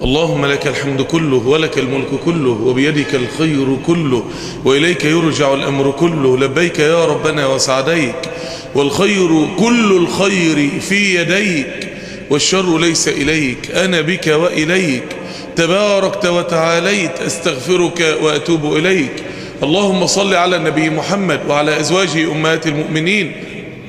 اللهم لك الحمد كله ولك الملك كله وبيدك الخير كله وإليك يرجع الأمر كله. لبيك يا ربنا وسعديك، والخير كل الخير في يديك، والشر ليس إليك، أنا بك وإليك، تباركت وتعاليت، أستغفرك وأتوب إليك. اللهم صل على النبي محمد وعلى أزواجه أمهات المؤمنين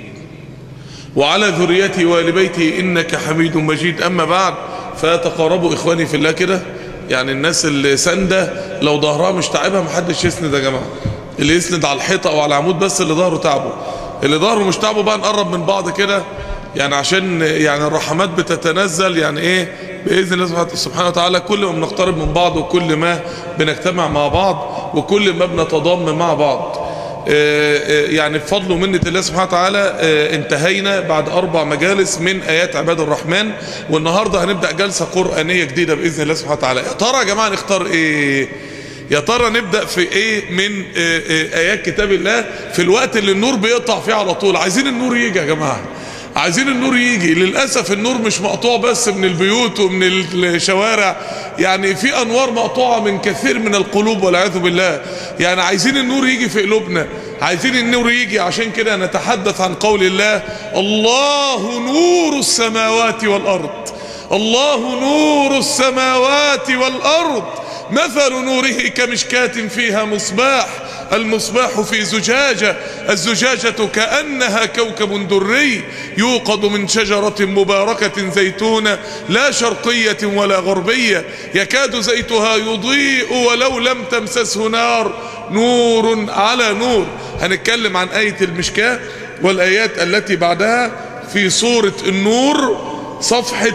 وعلى ذريته وآل بيته إنك حميد مجيد. أما بعد، فتقاربوا إخواني في الله كده، يعني الناس اللي سندة لو ظهرها مش تعبها محدش يسند يا جماعة. اللي يسند على الحيطة أو على العمود بس اللي ظهره تعبه، اللي ظهره مش تعبه بقى نقرب من بعض كده، يعني عشان يعني الرحمات بتتنزل، يعني ايه بإذن الله سبحانه وتعالى. كل ما بنقترب من بعض وكل ما بنجتمع مع بعض وكل ما بنتضامن مع بعض، يعني بفضل ومنة الله سبحانه وتعالى انتهينا بعد 4 مجالس من آيات عباد الرحمن، والنهاردة هنبدأ جلسة قرآنية جديدة بإذن الله سبحانه وتعالى. يا ترى يا جماعة نختار ايه؟ يا ترى نبدأ في ايه من آيات كتاب الله في الوقت اللي النور بيقطع فيه على طول؟ عايزين النور يجي يا جماعة، عايزين النور يجي. للأسف النور مش مقطوع بس من البيوت ومن الشوارع، يعني في أنوار مقطوعة من كثير من القلوب والعياذ بالله. يعني عايزين النور يجي في قلوبنا، عايزين النور يجي. عشان كده نتحدث عن قول الله: الله نور السماوات والأرض. الله نور السماوات والأرض، مثل نوره كمشكاة فيها مصباح، المصباح في زجاجة، الزجاجة كأنها كوكب دري يوقد من شجرة مباركة زيتونة لا شرقية ولا غربية يكاد زيتها يضيء ولو لم تمسسه نار، نور على نور. هنتكلم عن آية المشكاة والآيات التي بعدها في سورة النور، صفحة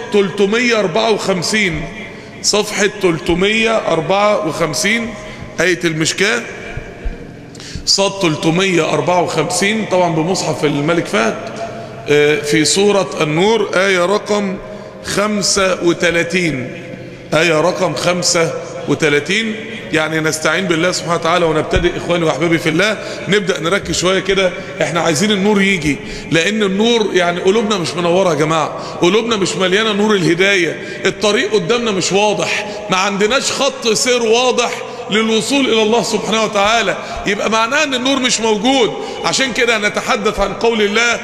354، صفحة 354 آية المشكاة، صاد 354 طبعا بمصحف الملك فهد، في سورة النور آية رقم 35، آية رقم 35. يعني نستعين بالله سبحانه وتعالى ونبتدئ إخواني وأحبابي في الله. نبدأ نركز شوية كده، احنا عايزين النور يجي، لأن النور يعني قلوبنا مش منورة يا جماعة، قلوبنا مش مليانة نور الهداية، الطريق قدامنا مش واضح، ما عندناش خط سير واضح للوصول إلى الله سبحانه وتعالى، يبقى معناه أن النور مش موجود. عشان كده نتحدث عن قول الله: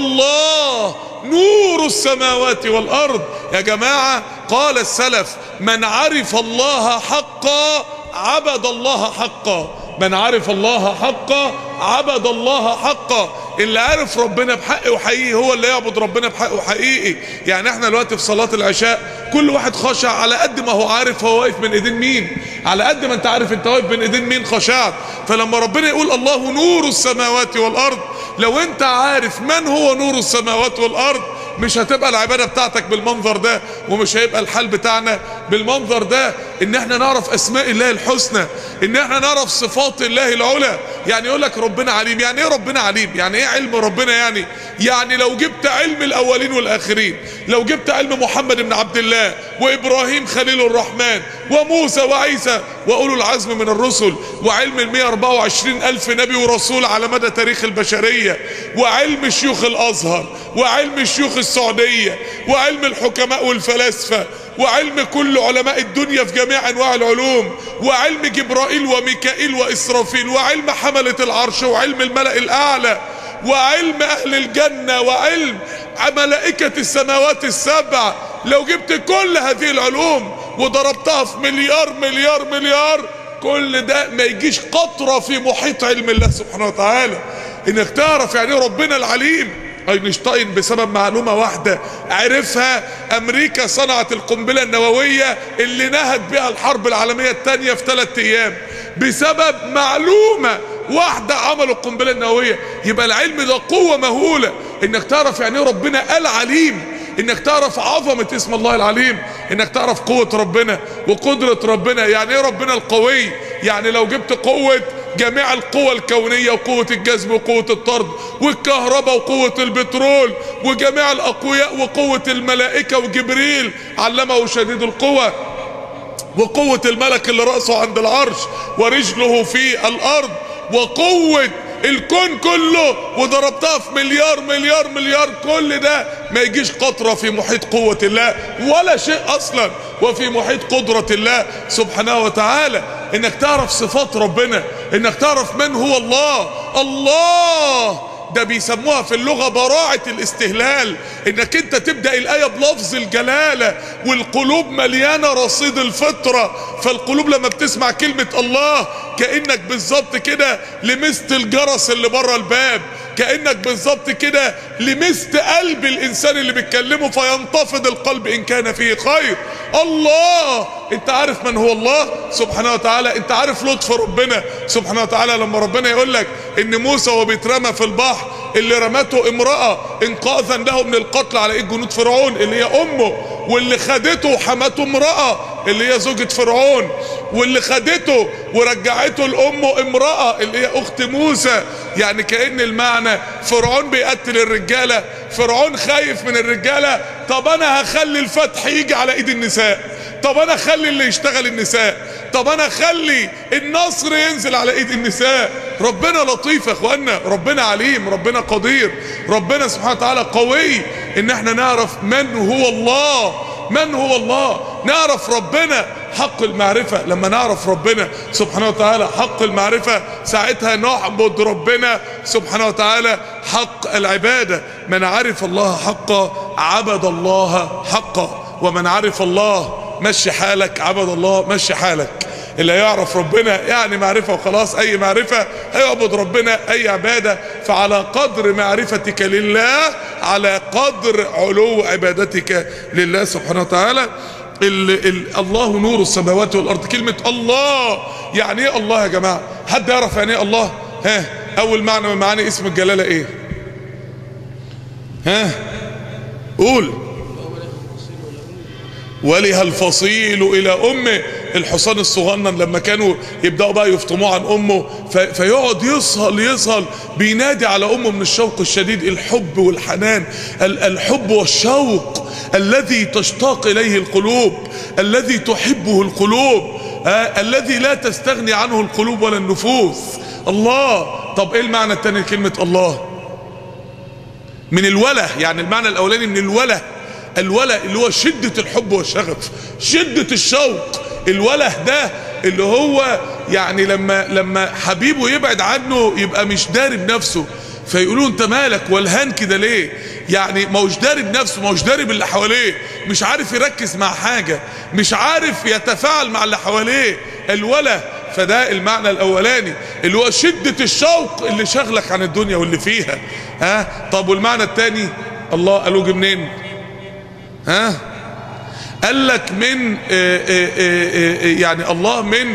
الله نور السماوات والأرض. يا جماعة قال السلف: من عرف الله حقا عبد الله حقا، من عرف الله حقا عبد الله حقا. اللي عارف ربنا بحق وحقيقي هو اللي يعبد ربنا بحق وحقيقي. يعني احنا دلوقتي في صلاة العشاء كل واحد خشع على قد ما هو عارف هو واقف من ايدين مين، على قد ما انت عارف انت واقف من ايدين مين خشعت. فلما ربنا يقول الله نور السماوات والارض، لو انت عارف من هو نور السماوات والارض مش هتبقى العبادة بتاعتك بالمنظر ده، ومش هيبقى الحال بتاعنا بالمنظر ده. ان احنا نعرف اسماء الله الحسنى، ان احنا نعرف صفات الله العلى. يعني يقول لك ربنا عليم، يعني ايه ربنا عليم؟ يعني ايه علم ربنا؟ يعني لو جبت علم الاولين والاخرين، لو جبت علم محمد بن عبد الله وابراهيم خليل الرحمن وموسى وعيسى واولو العزم من الرسل، وعلم 124 الف نبي ورسول على مدى تاريخ البشرية، وعلم شيوخ الازهر، وعلم شيوخ السعودية، وعلم الحكماء والفلاسفة، وعلم كل علماء الدنيا في جميع انواع العلوم، وعلم جبرائيل وميكائيل واسرافيل، وعلم حملة العرش، وعلم الملأ الاعلى، وعلم اهل الجنة، وعلم ملائكة السماوات السبع. لو جبت كل هذه العلوم وضربتها في مليار مليار مليار، كل ده ما يجيش قطرة في محيط علم الله سبحانه وتعالى. انك تعرف يعني ربنا العليم. اينشتاين بسبب معلومة واحدة عرفها، امريكا صنعت القنبلة النووية اللي نهت بها الحرب العالمية الثانية في 3 ايام بسبب معلومة واحدة عملوا القنبلة النووية. يبقى العلم ده قوة مهولة، انك تعرف يعني ربنا العليم، انك تعرف عظمة اسم الله العليم، انك تعرف قوة ربنا وقدرة ربنا. يعني ايه ربنا القوي؟ يعني لو جبت قوة جميع القوى الكونية وقوة الجذب وقوة الطرد والكهرباء وقوة البترول وجميع الأقوياء وقوة الملائكة وجبريل علمه شديد القوى وقوة الملك اللي رأسه عند العرش ورجله في الأرض وقوة الكون كله وضربتها في مليار مليار مليار، كل ده ما يجيش قطرة في محيط قوة الله ولا شيء اصلا وفي محيط قدرة الله سبحانه وتعالى. انك تعرف صفات ربنا، انك تعرف من هو الله. الله ده بيسموها في اللغة براعة الاستهلال، انك انت تبدأ الآية بلفظ الجلالة، والقلوب مليانة رصيد الفطرة. فالقلوب لما بتسمع كلمة الله كأنك بالظبط كده لمست الجرس اللي بره الباب، كأنك بالظبط كده لمست قلب الإنسان اللي بيتكلمه فينتفض القلب إن كان فيه خير. الله، انت عارف من هو الله سبحانه وتعالى؟ انت عارف لطف ربنا سبحانه وتعالى لما ربنا يقول لك ان موسى وهو بيترمى في البحر اللي رمته امرأة انقاذا له من القتل على ايد جنود فرعون اللي هي امه، واللي خدته وحمته امرأة اللي هي زوجة فرعون، واللي خدته ورجعته لامه امرأة اللي هي اخت موسى. يعني كأن المعنى فرعون بيقتل الرجالة، فرعون خايف من الرجالة، طب انا هخلي الفتح يجي على ايد النساء، طب انا اخلي اللي يشتغل النساء، طب انا اخلي النصر ينزل على ايد النساء. ربنا لطيف يا اخوانا، ربنا عليم، ربنا قدير، ربنا سبحانه وتعالى قوي. ان احنا نعرف من هو الله، من هو الله، نعرف ربنا حق المعرفة. لما نعرف ربنا سبحانه وتعالى حق المعرفة ساعتها نعبد ربنا سبحانه وتعالى حق العبادة. من عرف الله حقا عبد الله حقا، ومن عرف الله مشي حالك عبد الله مشي حالك. اللي يعرف ربنا يعني معرفة وخلاص، اي معرفة هيعبد ربنا اي عبادة. فعلى قدر معرفتك لله على قدر علو عبادتك لله سبحانه وتعالى. الله نور السماوات والارض. كلمة الله يعني ايه الله يا جماعة؟ حد يعرف يعني ايه الله؟ ها، اول معنى من معاني اسم الجلالة ايه؟ ها قول. ولها الفصيل الى امه. الحصان الصغنن لما كانوا يبدأوا بقى يفطموه عن امه فيقعد يصهل بينادي على امه من الشوق الشديد. الحب والحنان، الحب والشوق الذي تشتاق اليه القلوب، الذي تحبه القلوب، الذي لا تستغني عنه القلوب ولا النفوس. الله. طب ايه المعنى التاني لكلمة الله؟ من الوله، يعني المعنى الاولاني من الوله. الوله اللي هو شدة الحب والشغف، شدة الشوق. الوله ده اللي هو يعني لما حبيبه يبعد عنه يبقى مش داري بنفسه، فيقولوا انت مالك والهان كده ليه؟ يعني ما هوش داري بنفسه، ما هوش داري باللي حواليه، مش عارف يركز مع حاجة، مش عارف يتفاعل مع اللي حواليه. الوله. فده المعنى الاولاني اللي هو شدة الشوق اللي شغلك عن الدنيا واللي فيها. طب والمعنى التاني الله قالوا جه منين؟ قال لك من يعني الله من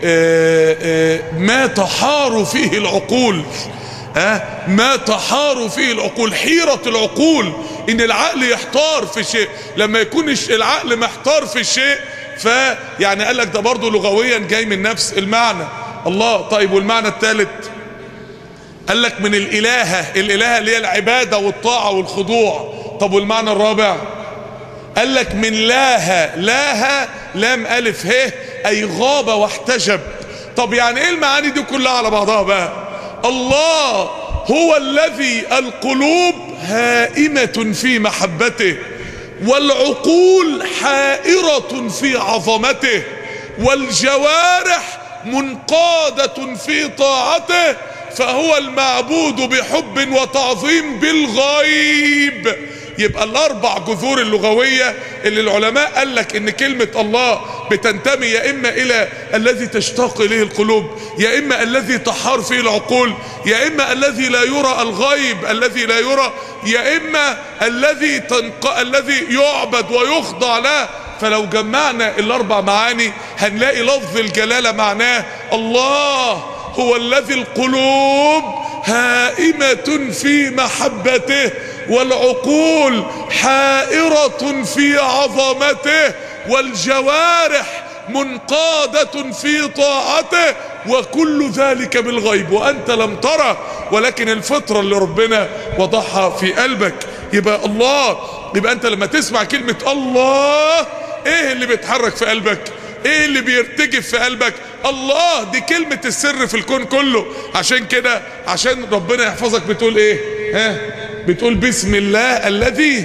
ما تحار فيه العقول. ما تحار فيه العقول، حيرة العقول، ان العقل يحتار في شيء. لما يكون العقل محتار في شيء فيعني قال لك ده برضه لغويا جاي من نفس المعنى الله. طيب والمعنى الثالث؟ قال لك من الالهة. الالهة اللي هي العبادة والطاعة والخضوع. طب والمعنى الرابع؟ قال لك من لاها. لاها لام الف ه اي غاب واحتجب. طب يعني ايه المعاني دي كلها على بعضها بقى؟ الله هو الذي القلوب هائمة في محبته، والعقول حائرة في عظمته، والجوارح منقادة في طاعته، فهو المعبود بحب وتعظيم بالغيب. يبقى الاربع جذور اللغوية اللي العلماء قال لك ان كلمة الله بتنتمي يا اما الى الذي تشتاق اليه القلوب، يا اما الذي تحار فيه العقول، يا اما الذي لا يرى الغيب الذي لا يرى، يا اما الذي يعبد ويخضع له. فلو جمعنا الاربع معاني هنلاقي لفظ الجلالة معناه الله هو الذي القلوب هائمة في محبته، والعقول حائرة في عظمته، والجوارح منقادة في طاعته، وكل ذلك بالغيب وأنت لم ترى، ولكن الفطرة اللي ربنا وضعها في قلبك. يبقى الله، يبقى أنت لما تسمع كلمة الله ايه اللي بيتحرك في قلبك؟ ايه اللي بيرتجف في قلبك؟ الله دي كلمة السر في الكون كله. عشان كده عشان ربنا يحفظك بتقول ايه؟ بتقول بسم الله الذي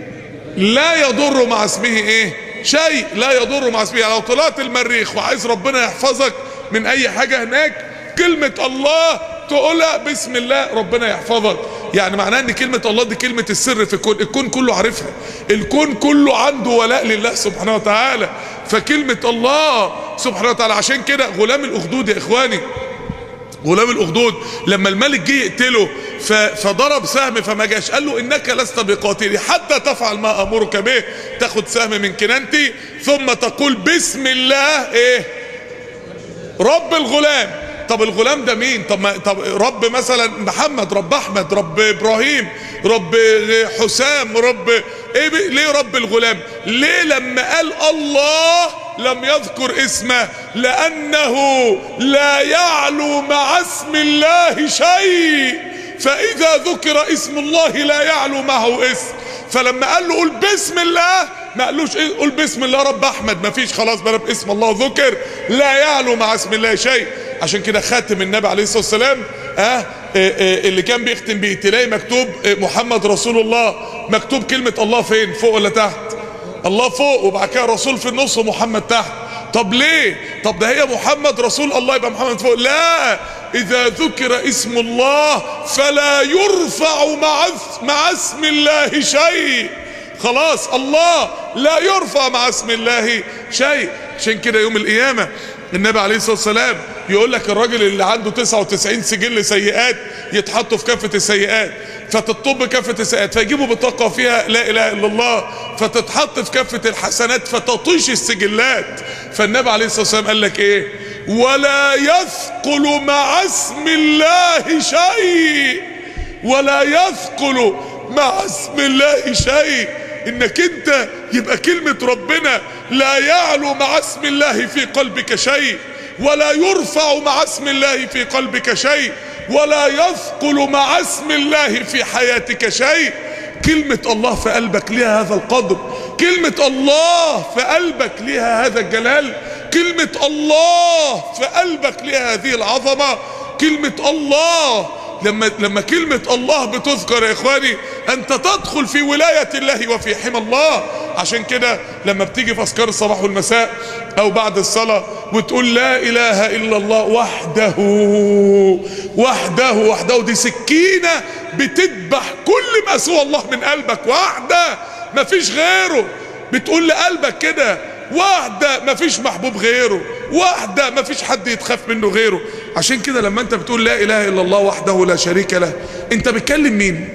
لا يضر مع اسمه ايه؟ شيء. لا يضر مع اسمه. يعني لو طلعت المريخ وعايز ربنا يحفظك من اي حاجة هناك، كلمة الله تقولها بسم الله ربنا يحفظك. يعني معناه ان كلمة الله دي كلمة السر في الكون. الكون كله عارفها، الكون كله عنده ولاء لله سبحانه وتعالى. فكلمة الله سبحانه وتعالى. عشان كده غلام الاخدود يا اخواني، غلام الاخدود لما الملك جه يقتله فضرب سهم فما جاش، قال له انك لست بقاتلي حتى تفعل ما امرك به. تاخد سهم من كنانتي ثم تقول بسم الله ايه؟ رب الغلام. طب الغلام ده مين؟ طب رب مثلا محمد، رب احمد، رب ابراهيم، رب حسام، رب ايه؟ ليه رب الغلام؟ ليه لما قال الله لم يذكر اسمه؟ لانه لا يعلو مع اسم الله شيء، فاذا ذكر اسم الله لا يعلو معه اسم. فلما قال له قول بسم الله ما قالوش ايه قول بسم الله رب احمد، ما فيش، خلاص بقى باسم الله ذكر، لا يعلو مع اسم الله شيء. عشان كده خاتم النبي عليه الصلاه والسلام اللي كان بيختم بيه تلاقي مكتوب محمد رسول الله، مكتوب كلمه الله فين؟ فوق ولا تحت؟ الله فوق، وبعد كده رسول في النص ومحمد تحت. طب ليه؟ طب ده هي محمد رسول الله يبقى محمد فوق. لا، اذا ذكر اسم الله فلا يرفع مع اسم الله شيء. خلاص الله لا يرفع مع اسم الله شيء. عشان كده يوم القيامة النبي عليه الصلاة والسلام يقول لك الراجل اللي عنده 99 سجل سيئات يتحطوا في كافة السيئات، فتطب كافة السيئات، فيجيبوا بطاقة فيها لا اله الا الله، فتتحط في كافة الحسنات فتطيش السجلات. فالنبي عليه الصلاة والسلام قال لك ايه؟ ولا يثقل مع اسم الله شيء، ولا يثقل مع اسم الله شيء. انك انت يبقى كلمة ربنا لا يعلو مع اسم الله في قلبك شيء، ولا يرفع مع اسم الله في قلبك شيء، ولا يثقل مع اسم الله في حياتك شيء. كلمة الله في قلبك لها هذا القدر، كلمة الله في قلبك لها هذا الجلال، كلمة الله في قلبك لها هذه العظمة. كلمة الله لما كلمة الله بتذكر يا اخواني انت تدخل في ولاية الله وفي حمى الله. عشان كده لما بتيجي في اذكار الصباح والمساء او بعد الصلاة وتقول لا اله الا الله وحده وحده وحده، دي سكينة بتذبح كل ما سوى الله من قلبك. وحده مفيش غيره، بتقول لقلبك كده وحده مفيش محبوب غيره، وحده مفيش حد يتخاف منه غيره. عشان كده لما انت بتقول لا اله الا الله وحده لا شريك له، انت بتكلم مين؟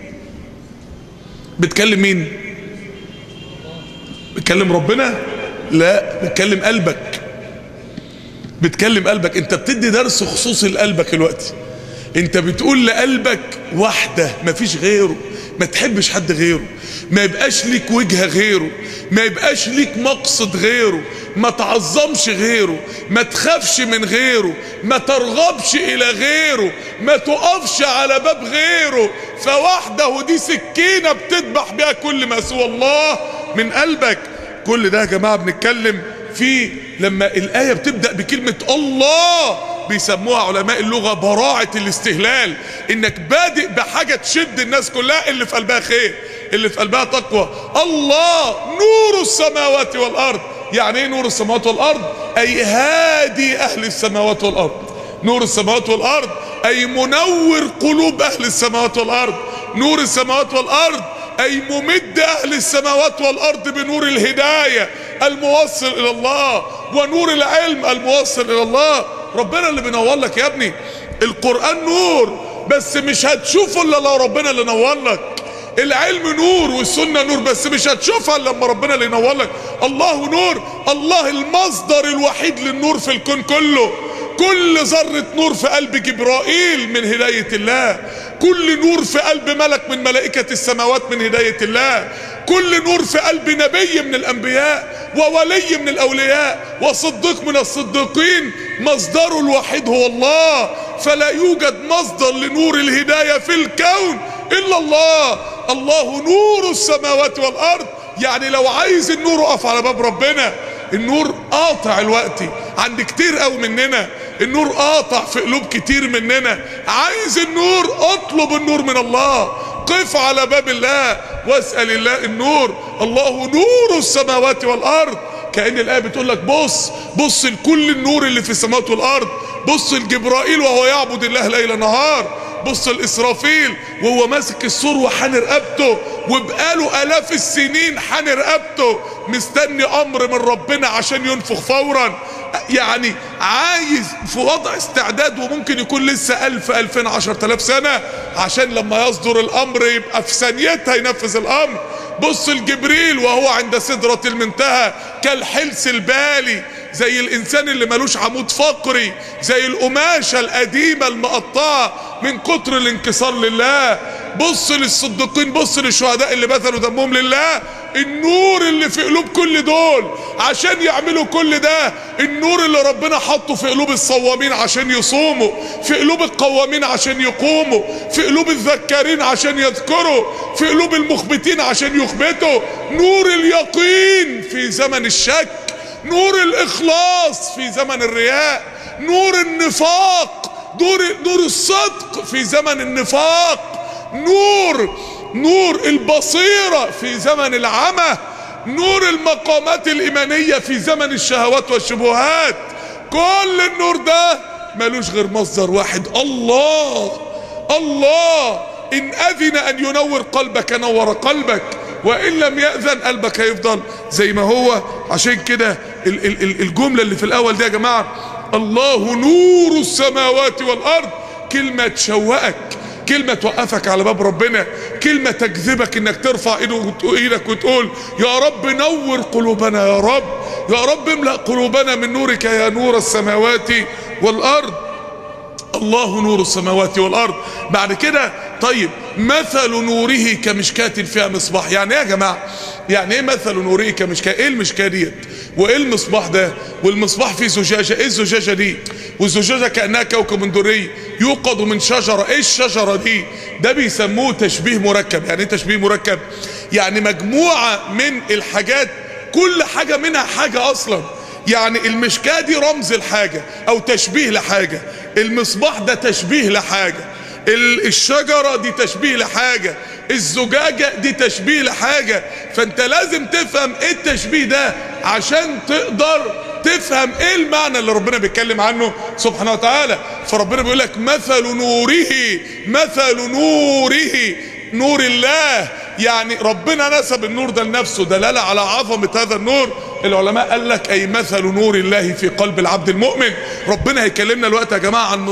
بتكلم مين؟ بتكلم ربنا؟ لا، بتكلم قلبك، بتكلم قلبك. انت بتدي درس خصوصي لقلبك دلوقتي. انت بتقول لقلبك وحده مفيش غيره، ما تحبش حد غيره، ما يبقاش ليك وجهة غيره، ما يبقاش ليك مقصد غيره، ما تعظمش غيره، ما تخافش من غيره، ما ترغبش الى غيره، ما تقفش على باب غيره. فوحده دي سكينة بتذبح بها كل ما سوى الله من قلبك. كل ده يا جماعة بنتكلم فيه لما الآية بتبدأ بكلمة الله، بيسموها علماء اللغة براعة الاستهلال، انك بادئ بحاجة تشد الناس كلها اللي في قلبها خير، اللي في قلبها تقوى. الله نور السماوات والارض. يعني ايه نور السماوات والارض؟ اي هادي اهل السماوات والارض. نور السماوات والارض اي منور قلوب اهل السماوات والارض. نور السماوات والارض اي ممد اهل السماوات والارض بنور الهداية الموصل الى الله، ونور العلم الموصل الى الله. ربنا اللي بينور لك يا ابني. القرآن نور بس مش هتشوفه الا لو ربنا اللي نور لك. العلم نور والسنة نور بس مش هتشوفها الا لما ربنا اللي ينور لك. الله نور، الله المصدر الوحيد للنور في الكون كله. كل ذرة نور في قلب جبرائيل من هداية الله، كل نور في قلب ملك من ملائكة السماوات من هداية الله، كل نور في قلب نبي من الأنبياء وولي من الأولياء وصديق من الصديقين مصدره الوحيد هو الله. فلا يوجد مصدر لنور الهداية في الكون إلا الله. الله نور السماوات والأرض. يعني لو عايز النور اقف على باب ربنا. النور قاطع الوقت، عند كتير قوي مننا. النور قاطع في قلوب كتير مننا. عايز النور، اطلب النور من الله، قف على باب الله واسأل الله النور. الله نور السماوات والارض. كأن الآية بتقول لك بص لكل النور اللي في السماوات والارض. بص لجبرائيل وهو يعبد الله ليل نهار. بص لإسرافيل وهو ماسك السور وحان رقبته، وبقاله آلاف السنين حان رقبته مستني أمر من ربنا عشان ينفخ فورا. يعني عايز في وضع استعداد، وممكن يكون لسه 1000 2000 10000 سنة عشان لما يصدر الأمر يبقى في ثانيتها ينفذ الأمر. بص لجبريل وهو عند سدرة المنتهى كالحلس البالي، زي الإنسان اللي ملوش عمود فقري، زي القماشة القديمة المقطعة من كتر الانكسار لله. بص للصديقين، بص للشهداء اللي بذلوا دمهم لله. النور اللي في قلوب كل دول عشان يعملوا كل ده، النور اللي ربنا حطه في قلوب الصوامين عشان يصوموا، في قلوب القوامين عشان يقوموا، في قلوب الذكارين عشان يذكروا، في قلوب المخبتين عشان يخبتوا. نور اليقين في زمن الشك، نور الإخلاص في زمن الرياء، نور النفاق، نور الصدق في زمن النفاق، نور البصيرة في زمن العمى، نور المقامات الإيمانية في زمن الشهوات والشبهات. كل النور ده ملوش غير مصدر واحد، الله. إن أذن أن ينور قلبك نور قلبك، وإن لم يأذن قلبك هيفضل زي ما هو. عشان كده الجملة اللي في الأول دي يا جماعة، الله نور السماوات والأرض، كلمة تشوقك، كلمة توقفك على باب ربنا، كلمة تجذبك انك ترفع ايدك وتقول يا رب نور قلوبنا، يا رب املأ قلوبنا من نورك يا نور السماوات والأرض. الله نور السماوات والأرض. بعد كده طيب مثل نوره كمشكاة فيها مصباح. يعني ايه يا جماعة؟ يعني ايه مثل نوره كمشكاة؟ ايه المشكاة ديت وايه المصباح ده؟ والمصباح فيه زجاجة، ايه الزجاجة دي؟ والزجاجة كأنها كوكب دري يوقد من شجرة. ايه الشجرة دي؟ ده بيسموه تشبيه مركب. يعني ايه تشبيه مركب؟ يعني مجموعة من الحاجات، كل حاجة منها حاجة اصلا. يعني المشكاة دي رمز لحاجة او تشبيه لحاجة، المصباح ده تشبيه لحاجة، الشجرة دي تشبيه لحاجة، الزجاجة دي تشبيه لحاجة. فانت لازم تفهم ايه التشبيه ده عشان تقدر تفهم ايه المعنى اللي ربنا بيتكلم عنه سبحانه وتعالى. فربنا بيقول لك مثل نوره نور الله. يعني ربنا نسب النور ده لنفسه دلالة على عظمة هذا النور. العلماء قال لك اي مثل نور الله في قلب العبد المؤمن. ربنا هيكلمنا الوقت يا جماعة عن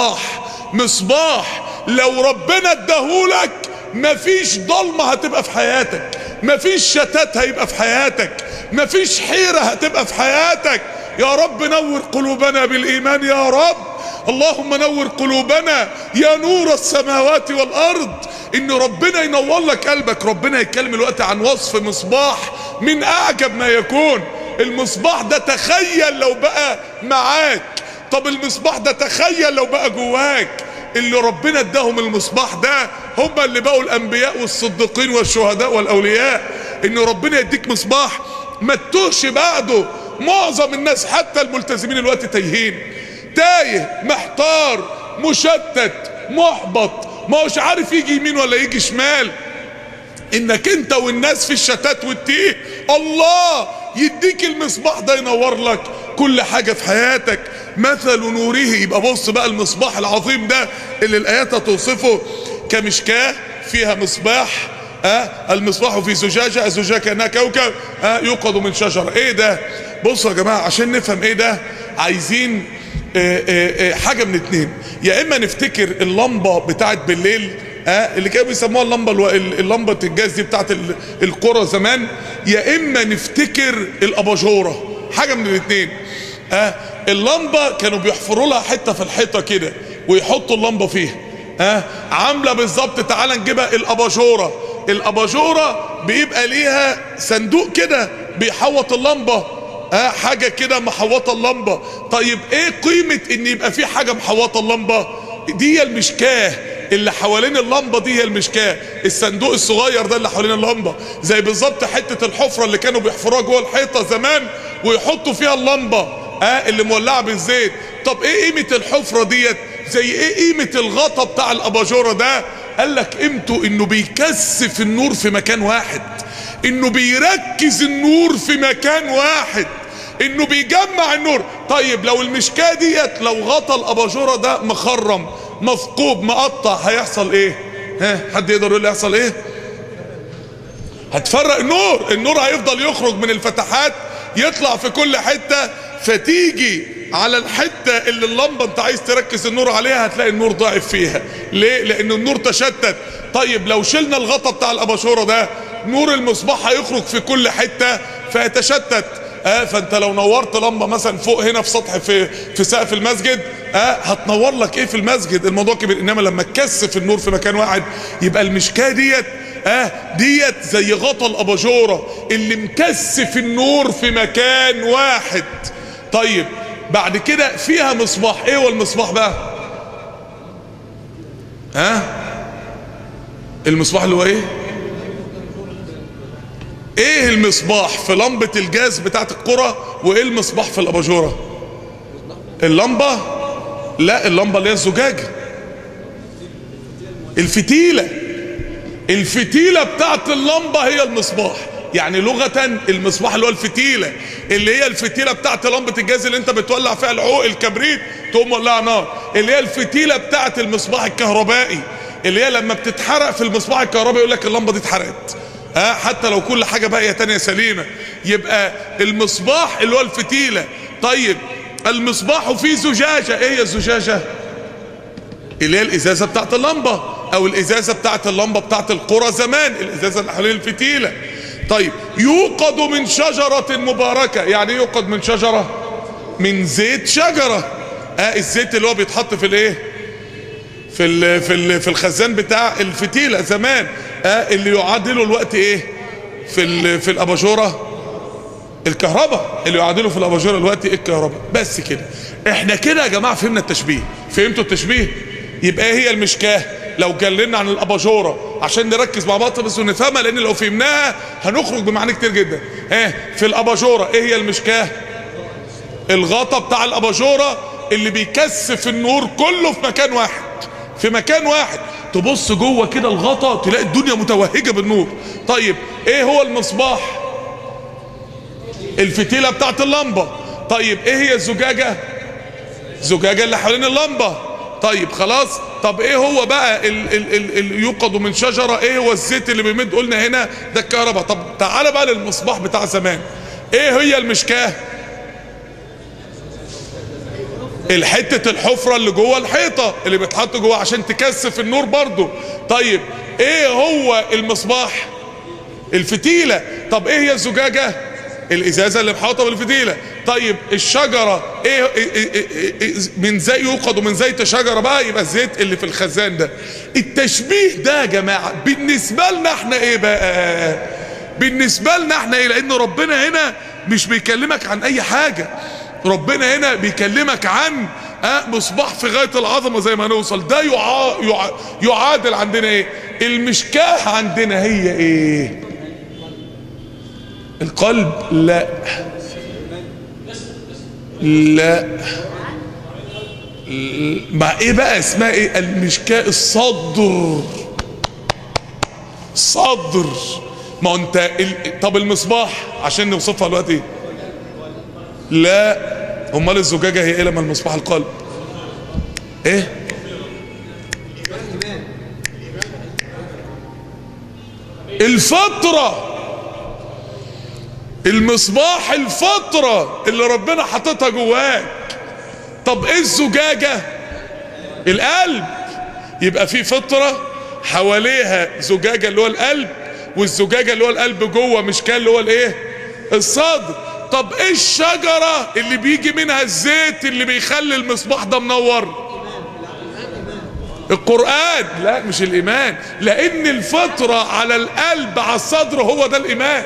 مصباح لو ربنا اداهولك مفيش ضلمة هتبقى في حياتك، مفيش شتات هيبقى في حياتك، مفيش حيرة هتبقى في حياتك. يا رب نور قلوبنا بالإيمان يا رب. اللهم نور قلوبنا يا نور السماوات والأرض. إن ربنا ينور لك قلبك. ربنا يتكلم الوقت عن وصف مصباح من أعجب ما يكون. المصباح ده تخيل لو بقى معاك، طب المصباح ده تخيل لو بقى جواك. اللي ربنا اداهم المصباح ده هم اللي بقوا الأنبياء والصديقين والشهداء والأولياء. إن ربنا يديك مصباح ما تتوهش بعده. معظم الناس حتى الملتزمين الوقت تايه، محتار، مشتت، محبط، ما هوش عارف يجي يمين ولا يجي شمال. انك انت والناس في الشتات والتيه، الله يديك المصباح ده ينور لك كل حاجة في حياتك. مثل نوره. يبقى بص بقى المصباح العظيم ده اللي الآيات هتوصفه كمشكاة فيها مصباح. المصباح في زجاجة، الزجاجة كأنها كوكب يوقد من شجرة. ايه ده؟ بصوا يا جماعة عشان نفهم ايه ده عايزين حاجة من اتنين. يا اما نفتكر اللمبة بتاعت بالليل اللي كانوا بيسموها اللمبة الجاز دي بتاعت القرى زمان، يا اما نفتكر الاباجورة. حاجة من الاتنين. اللمبة كانوا بيحفروا لها حتة في الحيطة كده ويحطوا اللمبة فيها. عاملة بالظبط. تعال نجيبها الاباجورة بيبقى ليها صندوق كده بيحوط اللمبة، حاجة كده محوطة اللمبة. طيب ايه قيمة ان يبقى في حاجة محوطة اللمبة؟ دي المشكاة اللي حوالين اللمبة، دي هي المشكاة. الصندوق الصغير ده اللي حوالين اللمبة زي بالظبط حتة الحفرة اللي كانوا بيحفروها جوه الحيطة زمان ويحطوا فيها اللمبة اللي مولعه بالزيت. طب ايه قيمة الحفرة ديت؟ زي ايه قيمة الغطا بتاع الاباجورة ده؟ قال لك قيمته انه بيكثف النور في مكان واحد، انه بيركز النور في مكان واحد، انه بيجمع النور. طيب لو المشكاة ديت، لو غطا الاباجورة ده مخرم مثقوب مقطع، هيحصل ايه؟ حد يقدر يقول لي هيحصل ايه؟ هتفرق النور. النور هيفضل يخرج من الفتحات يطلع في كل حتة، فتيجي على الحتة اللي اللمبة انت عايز تركز النور عليها هتلاقي النور ضعف فيها. ليه؟ لان النور تشتت. طيب لو شلنا الغطا بتاع الاباجورة ده، نور المصباح هيخرج في كل حتة فيتشتت. فانت لو نورت لمبة مثلا فوق هنا في سطح في سقف المسجد، هتنور لك ايه في المسجد؟ الموضوع كبير. انما لما تكثف النور في مكان واحد، يبقى المشكاة ديت ديت زي غطا الاباجورة اللي مكثف النور في مكان واحد. طيب بعد كده فيها مصباح. ايه هو المصباح بقى؟ المصباح اللي هو ايه؟ ايه المصباح في لمبة الجاز بتاعت القرى، وايه المصباح في الاباجورة؟ اللمبة؟ لا، اللمبة اللي هي الزجاجة، الفتيلة بتاعت اللمبة هي المصباح. يعني لغة المصباح اللي هو الفتيلة، اللي هي الفتيلة بتاعت لمبة الجاز اللي انت بتولع فيها العوق الكبريت تقوم مولع نار، اللي هي الفتيلة بتاعت المصباح الكهربائي، اللي هي لما بتتحرق في المصباح الكهربائي يقول لك اللمبة دي اتحرقت، حتى لو كل حاجة باقية تانية سليمة. يبقى المصباح اللي هو الفتيلة. طيب المصباح فيه زجاجة. ايه هي الزجاجة؟ اللي هي الازازة بتاعت اللمبة، او الازازة بتاعت اللمبة بتاعت القرى زمان، الازازة اللي حوالين الفتيلة. طيب يوقد من شجرة مباركة. يعني يوقد من شجرة؟ من زيت شجرة. الزيت اللي هو بيتحط في الايه؟ في الخزان بتاع الفتيلة زمان، اللي يعادله الوقت ايه في الاباجورة؟ الكهرباء. اللي يعادله في الاباجورة الوقت الكهرباء. بس كده احنا كده يا جماعة فهمنا التشبيه. فهمتوا التشبيه؟ يبقى ايه هي المشكاة؟ لو اتكلمنا عن الاباجورة عشان نركز مع بعض بس ونفهمها، لان لو فهمناها هنخرج بمعاني كتير جدا. في الاباجورة ايه هي المشكاة؟ الغطا بتاع الاباجورة اللي بيكثف النور كله في مكان واحد، في مكان واحد. تبص جوه كده الغطا تلاقي الدنيا متوهجة بالنور. طيب ايه هو المصباح؟ الفتيلة بتاعت اللمبة. طيب ايه هي الزجاجة؟ الزجاجة اللي حوالين اللمبة. طيب خلاص. طب ايه هو بقى اللي يوقد من شجرة؟ ايه هو الزيت اللي بيمد؟ قلنا هنا ده الكهرباء. طب تعالى بقى للمصباح بتاع زمان. ايه هي المشكاة؟ الحتة الحفرة اللي جوه الحيطة اللي بتحط جوه عشان تكثف النور برضو. طيب ايه هو المصباح؟ الفتيلة. طب ايه هي الزجاجة؟ الازازة اللي محاطة بالفتيلة. طيب الشجرة ايه؟ من زي يوقد من زيت شجرة بقى، يبقى الزيت اللي في الخزان ده. التشبيه ده يا جماعة بالنسبة لنا احنا ايه بقى؟ بالنسبة لنا احنا ايه؟ لان ربنا هنا مش بيكلمك عن اي حاجة، ربنا هنا بيكلمك عن مصباح في غاية العظمة زي ما نوصل. ده يعادل عندنا ايه؟ المشكاة عندنا هي ايه؟ القلب؟ لا لا. مع ايه بقى؟ اسمها ايه؟ المشكاة الصدر. صدر. ما انت طب المصباح عشان نوصفها دلوقتي؟ لا. امال الزجاجة هي ايه لما المصباح القلب؟ ايه؟ الفطرة. المصباح الفطرة اللي ربنا حاططها جواك. طب ايه الزجاجة؟ القلب. يبقى في فطرة حواليها زجاجة اللي هو القلب، والزجاجة اللي هو القلب جوه مشكاة اللي هو الايه؟ الصدر. طب ايه الشجرة اللي بيجي منها الزيت اللي بيخلي المصباح ده منور؟ القرآن. لا مش الإيمان، لأن الفطرة على القلب على الصدر هو ده الإيمان.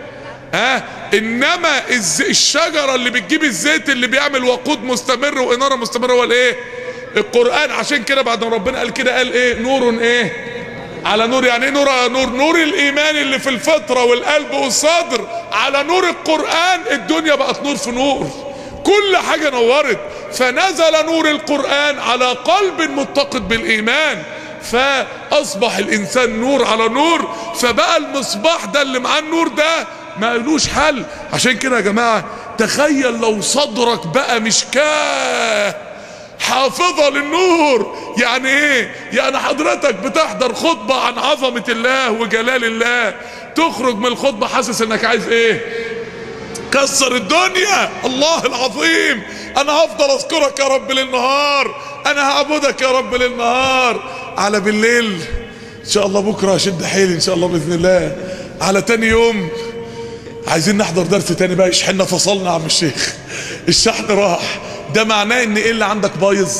انما الشجرة اللي بتجيب الزيت اللي بيعمل وقود مستمر وانارة مستمرة هو الايه؟ القرآن. عشان كده بعد ما ربنا قال كده قال ايه؟ نور ايه على نور. يعني ايه نور؟ نور الايمان اللي في الفطرة والقلب والصدر على نور القرآن. الدنيا بقت نور في نور، كل حاجة نورت. فنزل نور القرآن على قلب متقد بالإيمان، فأصبح الإنسان نور على نور، فبقى المصباح ده اللي معاه النور ده ما لوش حل. عشان كده يا جماعة تخيل لو صدرك بقى مشكاه حافظة للنور. يعني ايه؟ يعني حضرتك بتحضر خطبة عن عظمة الله وجلال الله، تخرج من الخطبة حاسس انك عايز ايه؟ كسر الدنيا. الله العظيم، انا هفضل اذكرك يا رب للنهار، انا هعبدك يا رب للنهار. على بالليل ان شاء الله بكرة اشد حيلي ان شاء الله باذن الله، على تاني يوم عايزين نحضر درس تاني بقى يشحننا، فصلنا يا عم الشيخ، الشحن راح. ده معناه ان ايه اللي عندك بايظ؟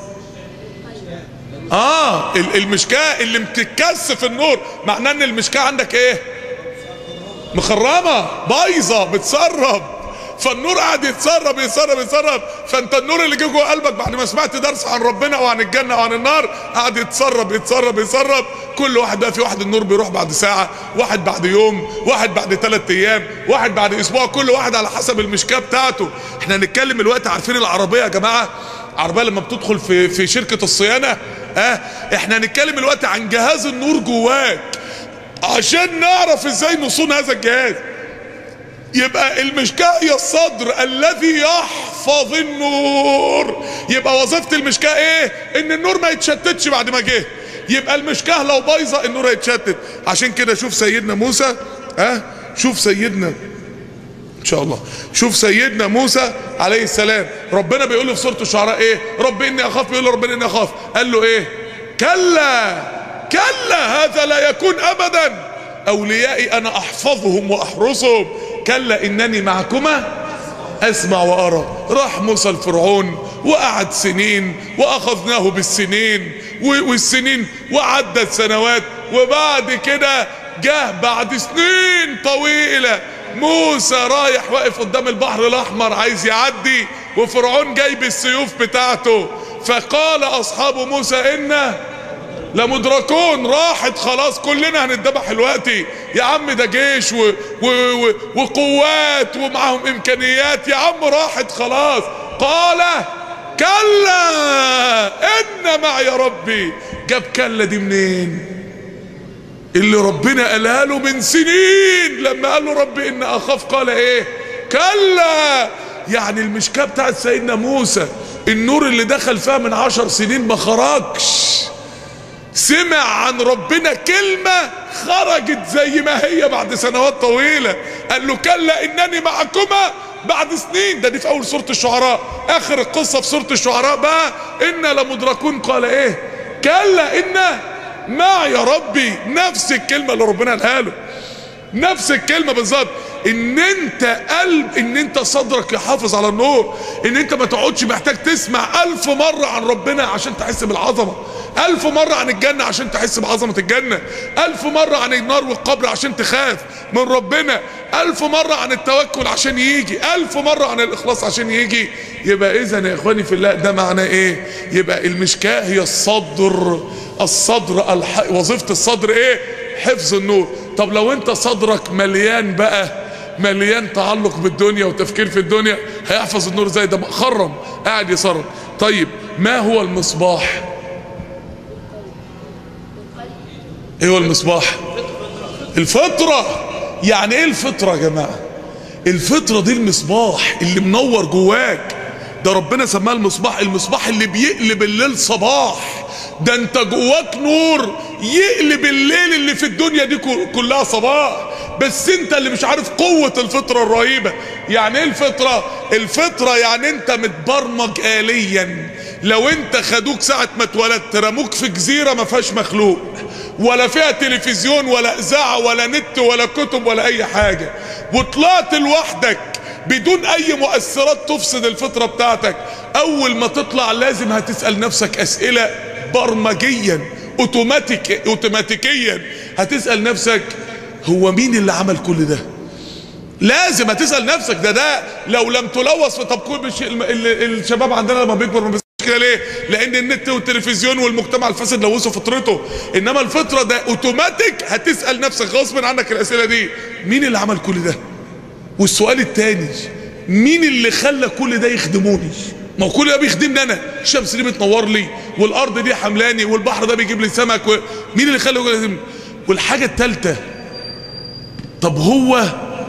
المشكاه اللي بتتكثف النور، معناه ان المشكاه عندك ايه؟ مخرمه بايظه بتسرب، فالنور قاعد يتسرب يتسرب يتسرب. فانت النور اللي جه جوه قلبك بعد ما سمعت درس عن ربنا وعن الجنه وعن النار قاعد يتسرب يتسرب يتسرب. كل واحد بقى، في واحد النور بيروح بعد ساعه، واحد بعد يوم، واحد بعد 3 ايام، واحد بعد اسبوع، كل واحد على حسب المشكاه بتاعته. احنا هنتكلم الوقت، عارفين العربيه يا جماعه؟ العربيه لما بتدخل في شركه الصيانه، احنا هنتكلم الوقت عن جهاز النور جواك عشان نعرف ازاي نصون هذا الجهاز. يبقى المشكاه هي الصدر الذي يحفظ النور. يبقى وظيفة المشكاه ايه؟ ان النور ما يتشتتش بعد ما جه. يبقى المشكاه لو بايظه النور هيتشتت. عشان كده شوف سيدنا موسى، شوف سيدنا ان شاء الله، شوف سيدنا موسى عليه السلام، ربنا بيقول له في سورة الشعراء ايه؟ رب اني اخاف. بيقول له ربنا اني اخاف، قال له ايه؟ كلا كلا هذا لا يكون ابدا، اوليائي انا احفظهم واحرسهم، كلا انني معكما اسمع وارى. راح موسى لفرعون وقعد سنين، واخذناه بالسنين والسنين وعدت سنوات، وبعد كده جه بعد سنين طويلة موسى رايح واقف قدام البحر الاحمر عايز يعدي، وفرعون جايب السيوف بتاعته. فقال اصحاب موسى انا لمدركون، راحت خلاص كلنا هنتذبح دلوقتي يا عم، ده جيش وقوات ومعهم امكانيات يا عم، راحت خلاص. قال كلا ان معي ربي. جاب كلا دي منين؟ اللي ربنا قالها له من سنين لما قال له ربي ان اخاف، قال ايه؟ كلا. يعني المشكاه بتاعت سيدنا موسى النور اللي دخل فيها من 10 سنين ما خرجش، سمع عن ربنا كلمة خرجت زي ما هي بعد سنوات طويلة. قال له كلا انني معكما بعد سنين. دي في اول سورة الشعراء، اخر القصة في سورة الشعراء بقى انا لمدركون. قال ايه؟ كلا ان معي ربي. نفس الكلمة اللي ربنا قالها له، نفس الكلمة بالظبط. ان انت صدرك يحافظ على النور، ان انت ما تقعدش محتاج تسمع 1000 مرة عن ربنا عشان تحس بالعظمة، 1000 مرة عن الجنة عشان تحس بعظمة الجنة، 1000 مرة عن النار والقبر عشان تخاف من ربنا، 1000 مرة عن التوكل عشان يجي، 1000 مرة عن الإخلاص عشان يجي. يبقى إذن يا إخواني في الله ده معناه إيه؟ يبقى المشكاة هي الصدر. وظيفة الصدر إيه؟ حفظ النور. طب لو أنت صدرك مليان بقى، مليان تعلق بالدنيا وتفكير في الدنيا، هيحفظ النور زي ده مخرم قاعد يصرم. طيب ما هو المصباح؟ ايه هو المصباح؟ الفطرة. يعني ايه الفطرة يا جماعة؟ الفطرة دي المصباح اللي منور جواك، ده ربنا سماه المصباح. المصباح اللي بيقلب الليل صباح، ده انت جواك نور يقلب الليل اللي في الدنيا دي كلها صباح، بس انت اللي مش عارف قوة الفطرة الرهيبة. يعني ايه الفطرة؟ الفطرة يعني انت متبرمج آليا. لو انت خدوك ساعة ما اتولدت رموك في جزيرة ما فيهاش مخلوق، ولا فيها تلفزيون ولا اذاعة ولا نت ولا كتب ولا اي حاجة، وطلعت لوحدك بدون اي مؤثرات تفسد الفطرة بتاعتك، اول ما تطلع لازم هتسأل نفسك اسئلة برمجيا اوتوماتيكيا. هتسأل نفسك هو مين اللي عمل كل ده؟ لازم هتسأل نفسك. ده لو لم تلوث. طب كل الشباب عندنا لما بيكبر ما بيسألش كده ليه؟ لان النت والتلفزيون والمجتمع الفاسد لوثوا فطرته. انما الفطرة ده اوتوماتيك، هتسأل نفسك غصب عنك الاسئلة دي، مين اللي عمل كل ده؟ والسؤال التاني، مين اللي خلى كل ده يخدموني؟ ما هو كل ده بيخدمني انا، الشمس دي بتنور لي، والارض دي حملاني، والبحر ده بيجيب لي سمك مين اللي خلى كل ده يخدمني؟ والحاجه الثالثه، طب هو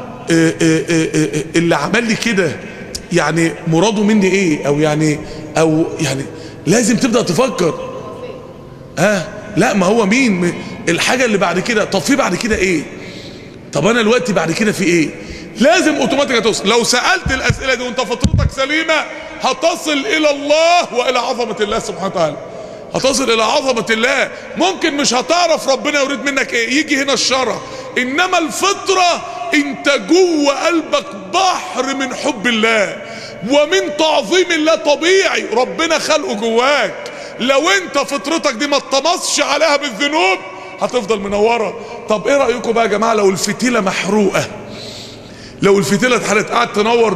اللي عمل لي كده يعني مراده مني ايه؟ او يعني لازم تبدأ تفكر. لا، ما هو مين الحاجة اللي بعد كده؟ طب في بعد كده ايه؟ طب انا دلوقتي بعد كده في ايه؟ لازم اوتوماتيك توصل. لو سألت الاسئلة دي وانت فطرتك سليمة هتصل الى الله والى عظمة الله سبحانه وتعالى، هتصل الى عظمة الله. ممكن مش هتعرف ربنا يريد منك ايه، يجي هنا الشرع، انما الفطرة انت جوه قلبك بحر من حب الله ومن تعظيم الله طبيعي، ربنا خلقه جواك. لو انت فطرتك دي ما اتطمسش عليها بالذنوب هتفضل منورة. طب ايه رأيكم بقى يا جماعة لو الفتيلة محروقة؟ لو الفتيلة اتحرقت قاعد تنور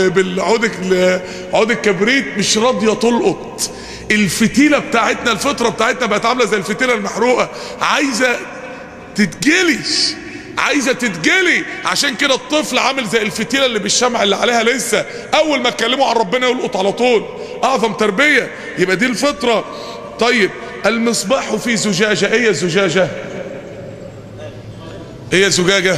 عود الكبريت مش راضية تلقط. الفتيلة بتاعتنا، الفطرة بتاعتنا بقت عاملة زي الفتيلة المحروقة، عايزة تتجلي. عشان كده الطفل عامل زي الفتيلة اللي بالشمع اللي عليها لسه، اول ما اتكلموا عن ربنا يلقط على طول. اعظم تربية. يبقى دي الفطرة. طيب المصباح في زجاجة، ايه الزجاجة؟ ايه الزجاجة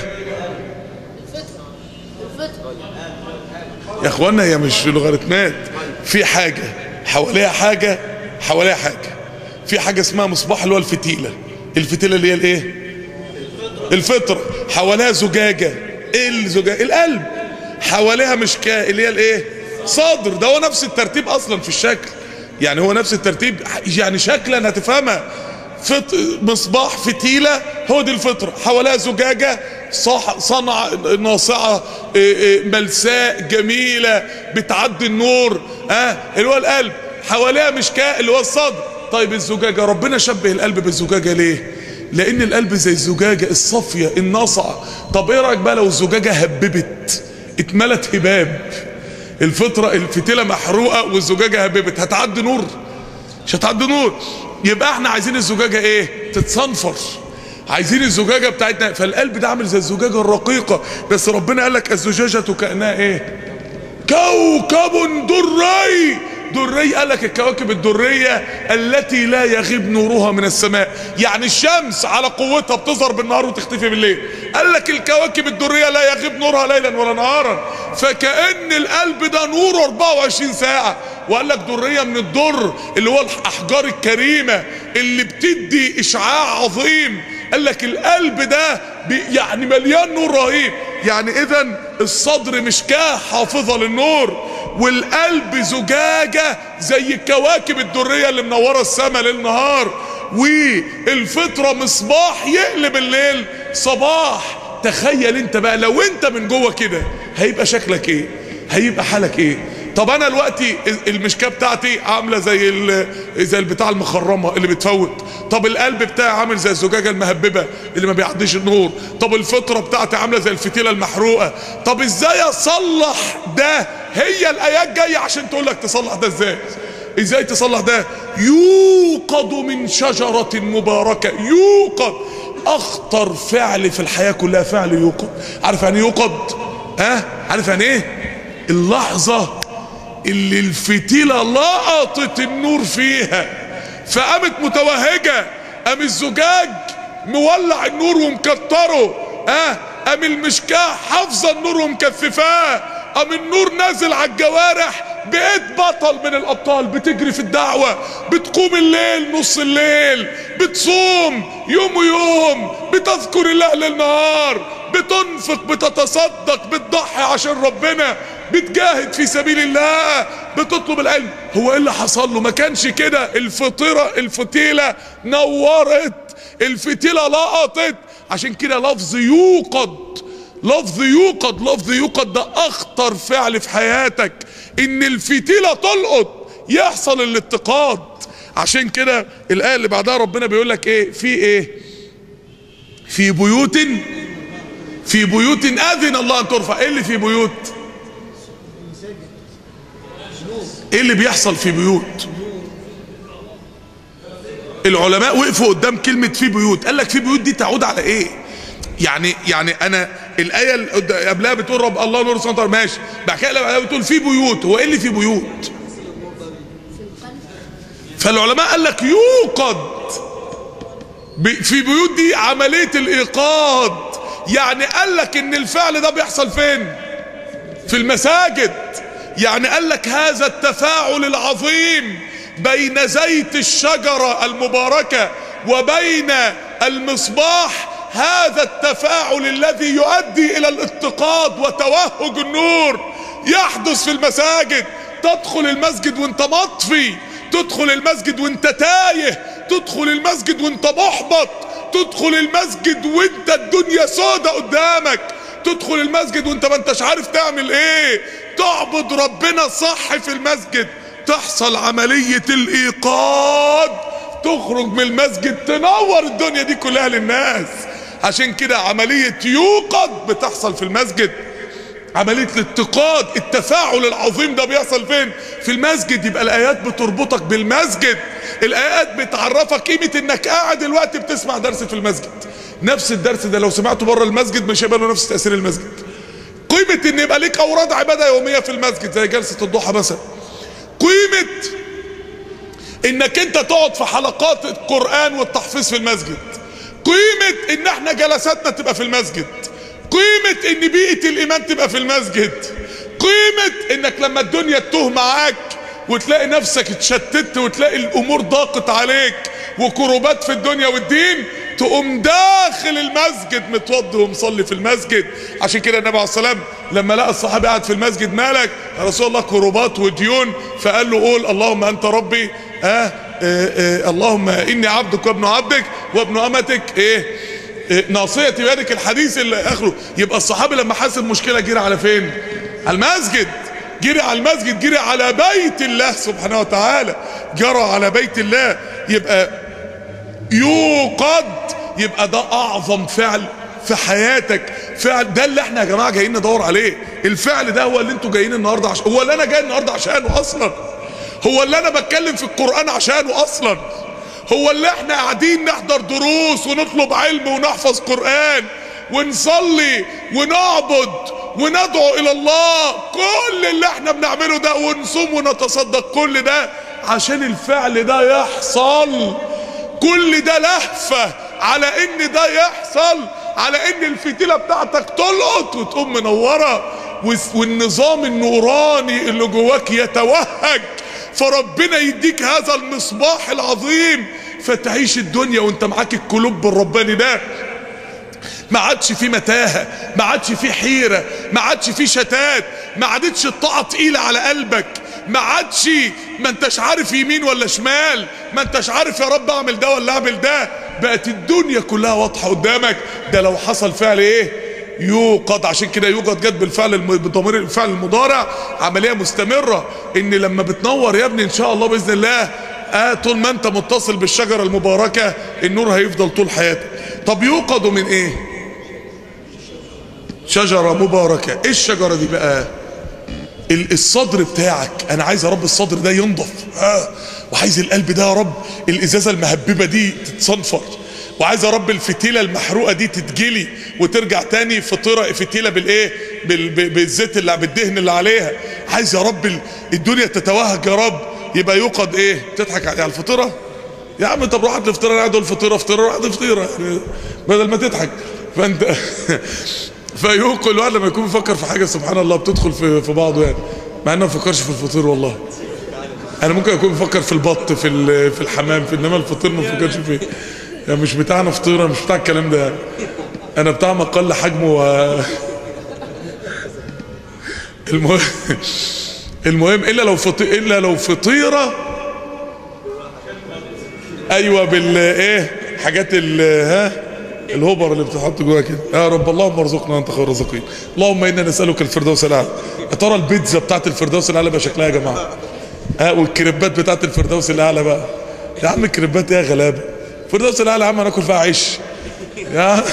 يا اخوانا؟ هي مش لوغاريتمات، في حاجة حواليها حاجة حواليها حاجة. في حاجة اسمها مصباح اللي هو الفتيلة. الفتيلة اللي هي الايه؟ الفطرة. حواليها زجاجة. ايه الزجاجة؟ القلب. حواليها مشكاة اللي هي الايه؟ صدر. ده هو نفس الترتيب اصلا في الشكل، يعني هو نفس الترتيب، يعني شكلا هتفهمها. مصباح، فتيلة، هو دي الفطرة. حواليها زجاجة صنع ناصعة ملساء جميلة بتعدي النور، اللي هو القلب. حواليها مشكاة اللي هو الصدر. طيب الزجاجة، ربنا شبه القلب بالزجاجة ليه؟ لان القلب زي الزجاجة الصافية الناصعة. طب ايه رأيك بقى لو الزجاجة هببت، اتملت هباب؟ الفطرة، الفتيلة محروقة والزجاجة هببت، هتعدي نور؟ مش هتعدي نور. يبقى احنا عايزين الزجاجة ايه؟ تتصنفر. عايزين الزجاجة بتاعتنا. فالقلب ده عامل زي الزجاجة الرقيقة، بس ربنا قال لك الزجاجة كأنها ايه؟ كوكب دري. دري، قال لك الكواكب الدرية التي لا يغيب نورها من السماء، يعني الشمس على قوتها بتظهر بالنهار وتختفي بالليل. قال لك الكواكب الدرية لا يغيب نورها ليلا ولا نهارا، فكأن القلب ده نور 24 ساعة. وقال لك درية من الدر اللي هو الأحجار الكريمة اللي بتدي إشعاع عظيم. قال لك القلب ده يعني مليان نور رهيب. يعني إذن الصدر مشكاة حافظة للنور، والقلب زجاجة زي الكواكب الدرية اللي منورة السماء للنهار، والفطرة مصباح يقلب الليل صباح. تخيل انت بقى لو انت من جوه كده هيبقى شكلك ايه؟ هيبقى حالك ايه؟ طب انا دلوقتي المشكاه بتاعتي عامله زي البتاع المخرمه اللي بتفوت. طب القلب بتاعي عامل زي الزجاجه المهببه اللي ما بيعديش النور. طب الفطره بتاعتي عامله زي الفتيله المحروقه. طب ازاي اصلح ده؟ هي الايات جايه عشان تقول لك تصلح ده ازاي. ازاي تصلح ده؟ يوقد من شجره مباركه. يوقد، اخطر فعل في الحياه كلها فعل يوقد. عارف يعني يوقد؟ عارف يعني ايه؟ اللحظه اللي الفتيلة لقطت النور فيها فقامت متوهجة، قام الزجاج مولع النور ومكتره، قام المشكاة حافظة النور ومكثفاه، قام النور نازل على الجوارح. بقيت بطل من الابطال، بتجري في الدعوة، بتقوم الليل نص الليل، بتصوم يوم ويوم، بتذكر الله للنهار، بتنفق، بتتصدق، بتضحي عشان ربنا، بتجاهد في سبيل الله، بتطلب العلم. هو ايه اللي حصل له؟ ما كانش كده. الفتيلة نورت، الفتيلة لقطت. عشان كده لفظ يوقد، لفظ يوقد ده اخطر فعل في حياتك، ان الفتيلة تلقط، يحصل الاتقاد. عشان كده الآية اللي بعدها ربنا بيقول لك ايه؟ في بيوت اذن الله ان ترفع. ايه اللي في بيوت؟ ايه اللي بيحصل في بيوت؟ العلماء وقفوا قدام كلمة في بيوت، قال لك في بيوت دي تعود على ايه؟ يعني الايه اللي قبلها بتقول رب الله نور السماوات والارض، ماشي. بعد كده اللي بتقول في بيوت، هو ايه اللي في بيوت؟ فالعلماء قال لك يوقد في بيوت، دي عمليه الايقاظ. يعني قال لك ان الفعل ده بيحصل فين؟ في المساجد. يعني قال لك هذا التفاعل العظيم بين زيت الشجرة المباركة وبين المصباح، هذا التفاعل الذي يؤدي الى الاتقاض وتوهج النور يحدث في المساجد. تدخل المسجد وانت مطفي، تدخل المسجد وانت تايه، تدخل المسجد وانت محبط، تدخل المسجد وانت الدنيا سودة قدامك، تدخل المسجد وانت ما انتش عارف تعمل ايه، تعبد ربنا صح في المسجد، تحصل عملية الايقاظ، تخرج من المسجد تنور الدنيا دي كلها للناس. عشان كده عملية يوقظ بتحصل في المسجد، عملية الاتقاد، التفاعل العظيم ده بيحصل فين؟ في المسجد. يبقى الآيات بتربطك بالمسجد، الآيات بتعرفك قيمة انك قاعد دلوقتي بتسمع درس في المسجد. نفس الدرس ده لو سمعته بره المسجد مش هيبقى له نفس تأثير المسجد. قيمة ان يبقى ليك اوراد عبادة يومية في المسجد زي جلسة الضحى مثلا. قيمة انك انت تقعد في حلقات القرآن والتحفيظ في المسجد. قيمة ان احنا جلساتنا تبقى في المسجد. قيمة ان بيئة الايمان تبقى في المسجد. قيمة انك لما الدنيا تتوه معاك وتلاقي نفسك اتشتت وتلاقي الامور ضاقت عليك وكروبات في الدنيا والدين، تقوم داخل المسجد متوضي ومصلي في المسجد. عشان كده النبي عليه الصلاة والسلام لما لقى الصحابي قاعد في المسجد، مالك يا رسول الله؟ كروبات وديون. فقال له قول اللهم انت ربي اللهم اني عبدك وابن عبدك وابن امتك ناصيتي بيدك، الحديث اللي اخره. يبقى الصحابي لما حس المشكله جري على فين؟ على المسجد. جري على المسجد، جري على بيت الله سبحانه وتعالى، جرى على بيت الله. يبقى يوقد، يبقى ده اعظم فعل في حياتك. فعل ده اللي احنا يا جماعه جايين ندور عليه. الفعل ده هو اللي انتوا جايين النهارده هو اللي انا جاي النهارده عشانه اصلا، هو اللي انا بتكلم في القرآن عشانه اصلا، هو اللي احنا قاعدين نحضر دروس ونطلب علم ونحفظ قرآن ونصلي ونعبد وندعو الى الله. كل اللي احنا بنعمله ده ونصوم ونتصدق، كل ده عشان الفعل ده يحصل. كل ده لهفة على ان ده يحصل، على ان الفتيلة بتاعتك تلقط وتقوم منورة والنظام النوراني اللي جواك يتوهج، فربنا يديك هذا المصباح العظيم فتعيش الدنيا وانت معاك القلوب الرباني ده. ما عادش في متاهة، ما عادش في حيرة، ما عادش في شتات، ما عادتش الطاعة تقيلة على قلبك، ما عادش ما انتش عارف يمين ولا شمال، ما انتش عارف يا رب اعمل ده ولا اعمل ده. بقت الدنيا كلها واضحة قدامك. ده لو حصل فعل ايه؟ يوقد. عشان كده يوقد جت بالفعل بضمير الفعل المضارع، عملية مستمرة. ان لما بتنور يا ابني ان شاء الله باذن الله طول ما انت متصل بالشجرة المباركة النور هيفضل طول حياتك. طب يوقد من ايه؟ شجرة مباركة. ايه الشجرة دي بقى؟ الصدر بتاعك. انا عايز يا رب الصدر ده ينضف، وعايز القلب ده يا رب الازازة المهببة دي تتصنفر، وعايز يا رب الفتيلة المحروقة دي تتجلي وترجع تاني فتيلة بالايه؟ بالزيت اللي بالدهن اللي عليها. عايز يا رب الدنيا تتوهج يا رب. يبقى يوقد ايه؟ تضحك على الفطيرة يا عم؟ طب روح الفطيرة، انا قاعد اقول فطيرة روح فطيرة يعني بدل ما تضحك. فانت فيوقد الواحد لما يكون بيفكر في حاجة سبحان الله بتدخل في بعضه يعني، مع انه ما بفكرش في الفطير والله. انا ممكن اكون بفكر في البط في الحمام، انما الفطير ما بفكرش فيه يعني. مش بتاعنا فطيرة، مش بتاع الكلام ده يعني. انا بتاع ما قل حجمه المهم الا لو فطيرة ايوه بالايه حاجات الهوبر اللي بتتحط جواها كده. يا رب اللهم ارزقنا انت خير الرازقين. اللهم انا نسالك الفردوس الاعلى. يا ترى البيتزا بتاعت الفردوس الاعلى بقى شكلها يا جماعه؟ والكريبات بتاعت الفردوس الاعلى بقى يا عم. الكريبات ايه يا غلابه؟ الفردوس الاعلى يا عم هناكل فيها عيش يا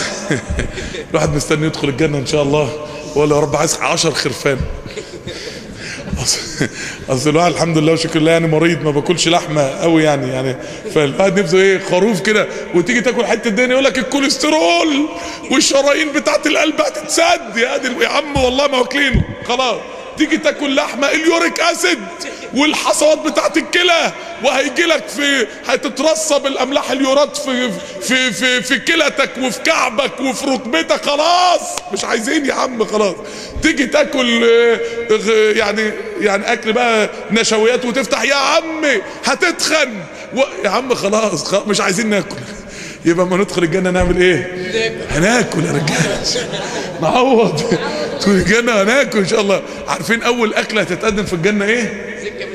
الواحد مستني يدخل الجنه ان شاء الله. ولا يا رب عايز 10 خرفان اصل الواحد الحمد لله وشكر الله يعني مريض ما باكلش لحمه قوي يعني فالواحد نفسه ايه خروف كده، وتيجي تاكل حته الدنيا يقول لك الكوليسترول والشرايين بتاعت القلب هتتسد. يا عم والله ما واكلينه خلاص. تيجي تاكل لحمه اليوريك اسيد والحصوات بتاعت الكلى، وهيجي لك هتترسب الاملاح اليورات في كلتك وفي كعبك وفي ركبتك. خلاص مش عايزين يا عم خلاص. تيجي تاكل يعني اكل بقى نشويات وتفتح يا عم هتتخن يا عم خلاص مش عايزين ناكل. يبقى ما ندخل الجنه نعمل ايه؟ هناكل يا رجاله نعوض. تدخل الجنه هناكل ان شاء الله. عارفين اول اكله هتتقدم في الجنه ايه؟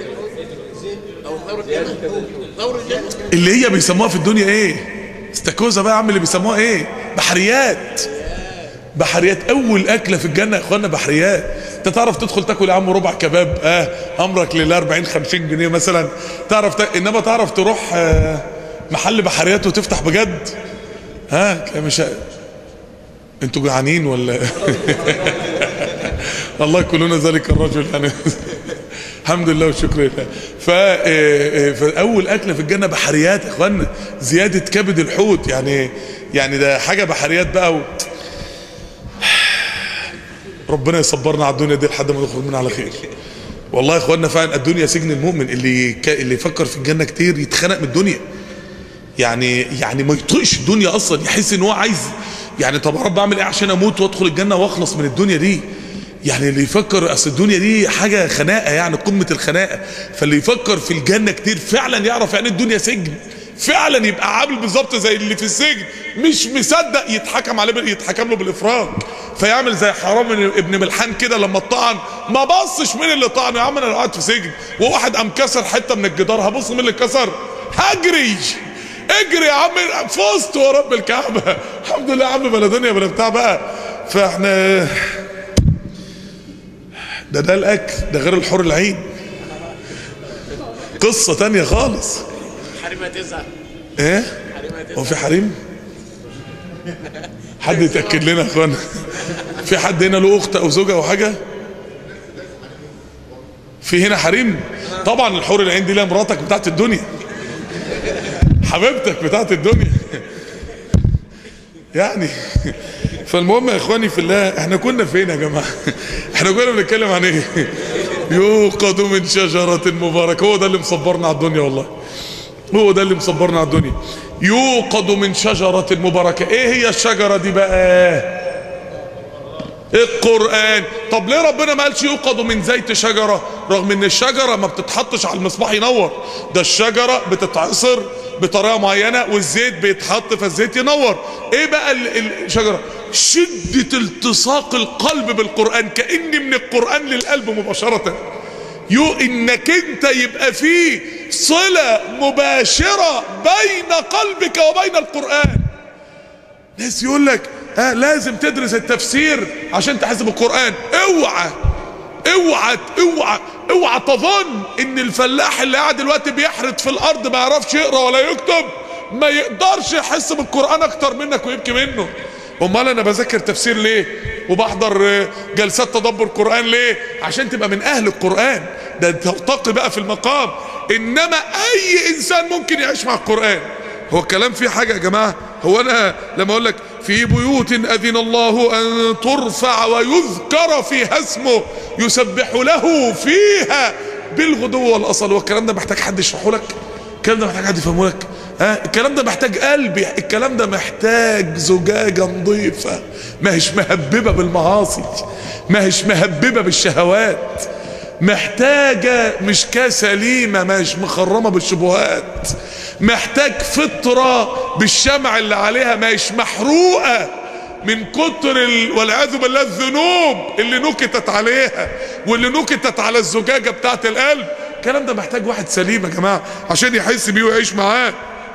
اللي هي بيسموها في الدنيا ايه؟ استاكوزا بقى يا عم. اللي بيسموها ايه؟ بحريات. اول اكله في الجنه يا اخوانا بحريات. انت تعرف تدخل تاكل يا عم ربع كباب امرك لله 40 50 جنيه مثلا. انما تعرف تروح محل بحريات وتفتح بجد؟ مش انتوا جعانين ولا الله يكونون ذلك الرجل يعني. الحمد لله والشكر لله. فاول اكله في الجنه بحريات يا اخوانا، زياده كبد الحوت يعني ده حاجه بحريات بقى ربنا يصبرنا على الدنيا دي لحد ما نخرج منها على خير. والله يا اخوانا فعلا الدنيا سجن المؤمن. اللي يفكر في الجنه كتير يتخنق من الدنيا، يعني ما يطيقش الدنيا اصلا، يحس ان هو عايز طب يا رب اعمل ايه عشان اموت وادخل الجنه واخلص من الدنيا دي. اللي يفكر اصل الدنيا دي حاجه خناقه قمه الخناقه. فاللي يفكر في الجنه كتير فعلا يعرف يعني الدنيا سجن، فعلا يبقى عامل بالظبط زي اللي في السجن مش مصدق يتحكم له بالافراج، فيعمل زي حرام ابن ملحان كده لما اتطعن ما بصش مين اللي طعنه. يا عم انا قاعد في سجن وواحد قام كسر حته من الجدار، هبص مين اللي كسر؟ هجري اجري يا عم فزت ورب الكعبه. الحمد لله يا عم بلا دنيا بلا بتاع بقى. فاحنا ده الاكل ده غير الحور العين قصه تانية خالص. حريم هتزعل. ايه؟ هو في حريم؟ حد يتاكد لنا يا اخوانا. في حد هنا له اخت او زوجه او حاجه؟ في هنا حريم؟ طبعا الحور العين دي لها مراتك بتاعت الدنيا، حبيبتك بتاعت الدنيا فالمهم يا اخواني في الله، احنا كنا فين يا جماعه؟ احنا كنا بنتكلم عن ايه؟ يوقد من شجره مباركه. هو ده اللي مصبرنا على الدنيا، والله هو ده اللي مصبرنا على الدنيا. يوقد من شجره مباركه. ايه هي الشجره دي بقى؟ القرآن. طب ليه ربنا ما قالش يوقد من زيت شجرة؟ رغم ان الشجرة ما بتتحطش على المصباح ينور، ده الشجرة بتتعصر بطريقة معينة والزيت بيتحط فالزيت ينور. ايه بقى الشجرة؟ شدة التصاق القلب بالقرآن، كأن من القرآن للقلب مباشرة. انك انت يبقى فيه صلة مباشرة بين قلبك وبين القرآن. ناس يقول لك لازم تدرس التفسير عشان تحس بالقرآن. اوعى اوعى اوعى اوعى تظن ان الفلاح اللي قاعد دلوقتي بيحرث في الارض ما يعرفش يقرا ولا يكتب ما يقدرش يحس بالقرآن اكتر منك ويبكي منه. امال انا بذاكر تفسير ليه وبحضر جلسات تدبر قرآن ليه؟ عشان تبقى من اهل القرآن، ده ترتقي بقى في المقام. انما اي انسان ممكن يعيش مع القرآن. هو الكلام فيه حاجة يا جماعة؟ هو انا لما اقول لك في بيوت اذن الله ان ترفع ويذكر فيها اسمه يسبح له فيها بالغدو والاصل، هو الكلام ده محتاج حد يشرحه لك؟ الكلام ده محتاج حد يفهمه لك؟ الكلام ده محتاج قلب، الكلام ده محتاج زجاجة نظيفة ما هيش مهببة بالمعاصي، ما هيش مهببة بالشهوات، محتاجة مشكاة سليمة ما هيش مخرمة بالشبهات، محتاج فطرة بالشمع اللي عليها ما هيش محروقة من كتر والعياذ بالله الذنوب اللي نكتت عليها واللي نكتت على الزجاجة بتاعت القلب. الكلام ده محتاج واحد سليم يا جماعة عشان يحس بيه ويعيش معاه.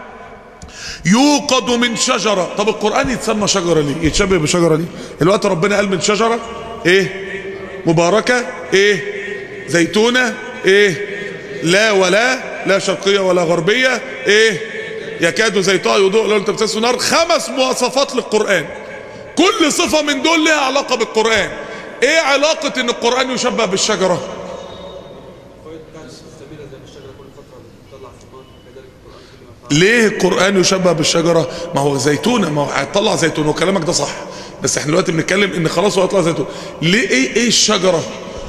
يوقد من شجرة. طب القرآن يتسمى شجرة ليه؟ يتشبه بشجرة ليه؟ الوقت ربنا قال من شجرة ايه؟ مباركة ايه؟ زيتونة ايه؟ لا شرقية ولا غربية ايه؟ يكاد زيتها يضوء لو انت بتسمع نار. 5 مواصفات للقرآن، كل صفة من دول لها علاقة بالقرآن. ايه علاقة ان القرآن يشبه بالشجرة؟ ليه القرآن يشبه بالشجرة؟ ما هو زيتونة، ما هو هيطلع زيتون، وكلامك ده صح، بس احنا دلوقتي بنتكلم ان خلاص هو هيطلع زيتون. ليه؟ ايه الشجرة؟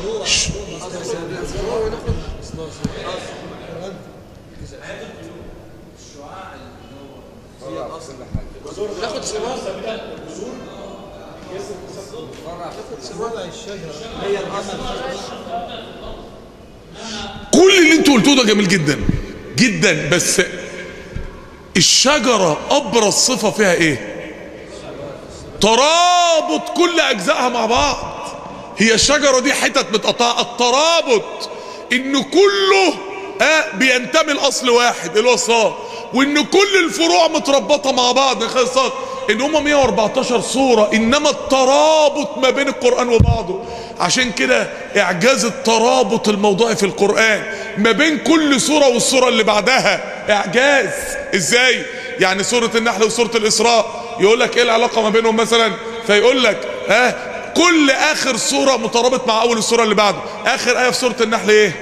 كل اللي انتوا قلتوه ده جميل جدا جدا، بس الشجرة ابرز صفة فيها ايه؟ ترابط كل اجزائها مع بعض. هي الشجرة دي حتت متقطعة، الترابط ان كله بينتمي لاصل واحد اللي هو الصاد، وان كل الفروع متربطة مع بعض. خلصت ان هم 114 سورة، انما الترابط ما بين القرآن وبعضه. عشان كده اعجاز الترابط الموضوعي في القرآن ما بين كل سورة والسورة اللي بعدها اعجاز. ازاي؟ يعني سورة النحل وسورة الاسراء يقول لك ايه العلاقة ما بينهم مثلا، فيقول لك كل اخر سورة مترابط مع اول السورة اللي بعده. اخر ايه في سورة النحل ايه؟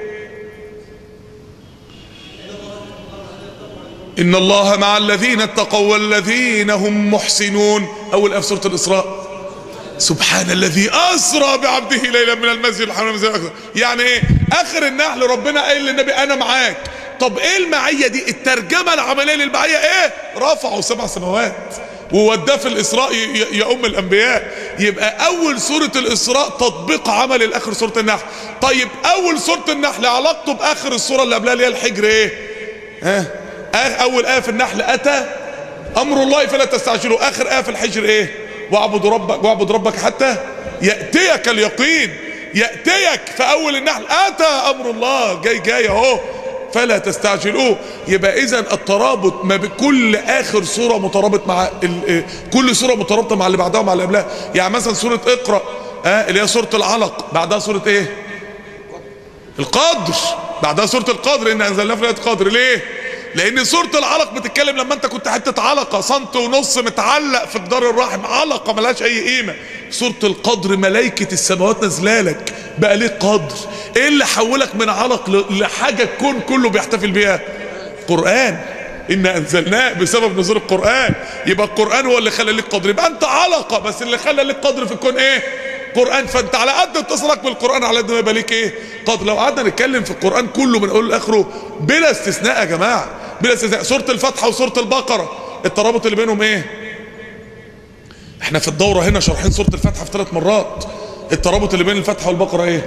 ان الله مع الذين اتقوا والذين هم محسنون. اول ايه في سورة الاسراء سبحان الذي اسرى بعبده ليلا من المسجد الحرام الى المسجد الاقصى. يعني ايه؟ اخر النحل ربنا قايل للنبي انا معاك. طب ايه المعية دي؟ الترجمة العملية للمعية ايه؟ رفعوا 7 سماوات ووداه في الاسراء يا ام الانبياء. يبقى اول سورة الاسراء تطبيق عملي لاخر سورة النحل. طيب اول سورة النحل علاقته باخر السورة اللي قبلها اللي هي الحجر ايه؟ اول ايه في النحل اتى امر الله فلا تستعجلوا. اخر ايه في الحجر ايه؟ واعبد ربك حتى يأتيك اليقين. يأتيك في اول النحل، اتى امر الله، جاي اهو فلا تستعجلوه. يبقى اذا الترابط ما بكل اخر سورة مترابط مع كل سورة مترابطة مع اللي بعدها ومع اللي قبلها. يعني مثلا سورة اقرأ اللي هي سورة العلق، بعدها سورة ايه؟ القدر، بعدها سورة القدر ان انزلنا في ليلة القدر. ليه؟ لان سورة العلق بتتكلم لما انت كنت حتة علقة سنت ونص متعلق في جدار الرحم، علقة ملهاش اي قيمة. سورة القدر ملائكة السماوات نازلالك بقى ليه قدر. ايه اللي حولك من علق لحاجة الكون كله بيحتفل بيها؟ قرآن. إن أنزلناه بسبب نزول القرآن. يبقى القرآن هو اللي خلى لك قدر. يبقى أنت علقة، بس اللي خلى لك قدر في الكون إيه؟ قرآن. فأنت على قد اتصالك بالقرآن على قد ما يبقى ليك إيه؟ قدر. لو قعدنا نتكلم في القرآن كله من أوله لآخره بلا استثناء يا جماعة، بلا استثناء. سورة الفاتحة وسورة البقرة الترابط اللي بينهم إيه؟ إحنا في الدورة هنا شارحين سورة الفاتحة في 3 مرات. الترابط اللي بين الفاتحة والبقرة إيه؟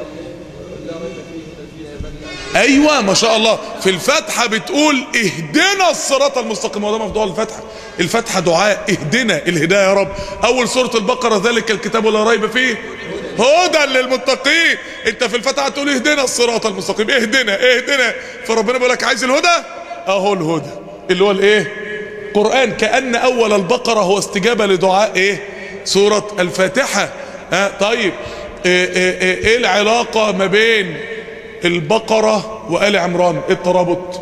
ايوه ما شاء الله. في الفاتحه بتقول اهدنا الصراط المستقيم، وده مفضوع الفاتحه. الفاتحه دعاء، اهدنا الهدايه يا رب. اول سوره البقره ذلك الكتاب لا ريب فيه هدى للمتقين. انت في الفاتحه تقول اهدنا الصراط المستقيم، اهدنا. فربنا بيقول لك عايز الهدى، اهو الهدى اللي هو الايه؟ قران. كأن اول البقره هو استجابه لدعاء ايه؟ سوره الفاتحه. طيب ايه العلاقه ما بين البقرة وآل عمران؟ ايه الترابط؟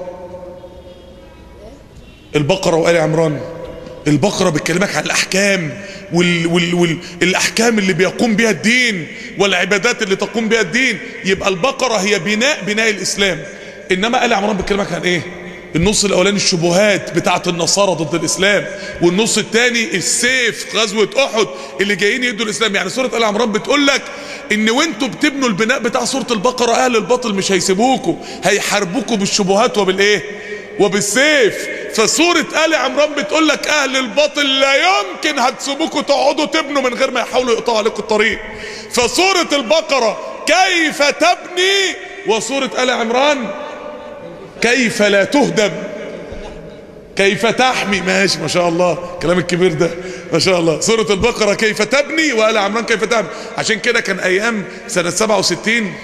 البقرة وآل عمران، البقرة بتكلمك عن الأحكام والأحكام اللي بيقوم بها الدين والعبادات اللي تقوم بها الدين. يبقى البقرة هي بناء الإسلام. إنما آل عمران بتكلمك عن إيه؟ النص الأولاني الشبهات بتاعت النصارى ضد الإسلام، والنص الثاني السيف غزوة أحد اللي جايين يدوا الإسلام. يعني سورة آل عمران بتقول لك ان وانتوا بتبنوا البناء بتاع سورة البقرة اهل الباطل مش هيسيبوكوا، هيحاربوكوا بالشبهات وبالايه؟ وبالسيف. فسورة آل عمران بتقول لك اهل الباطل لا يمكن هتسيبوكوا تقعدوا تبنوا من غير ما يحاولوا يقطعوا عليكم الطريق. فسورة البقرة كيف تبني، وسورة آل عمران كيف لا تهدم، كيف تحمي. ماشي ما شاء الله الكلام الكبير ده ما شاء الله. سورة البقرة كيف تبني، وآل عمران كيف تحمي. عشان كده كان ايام سنة 67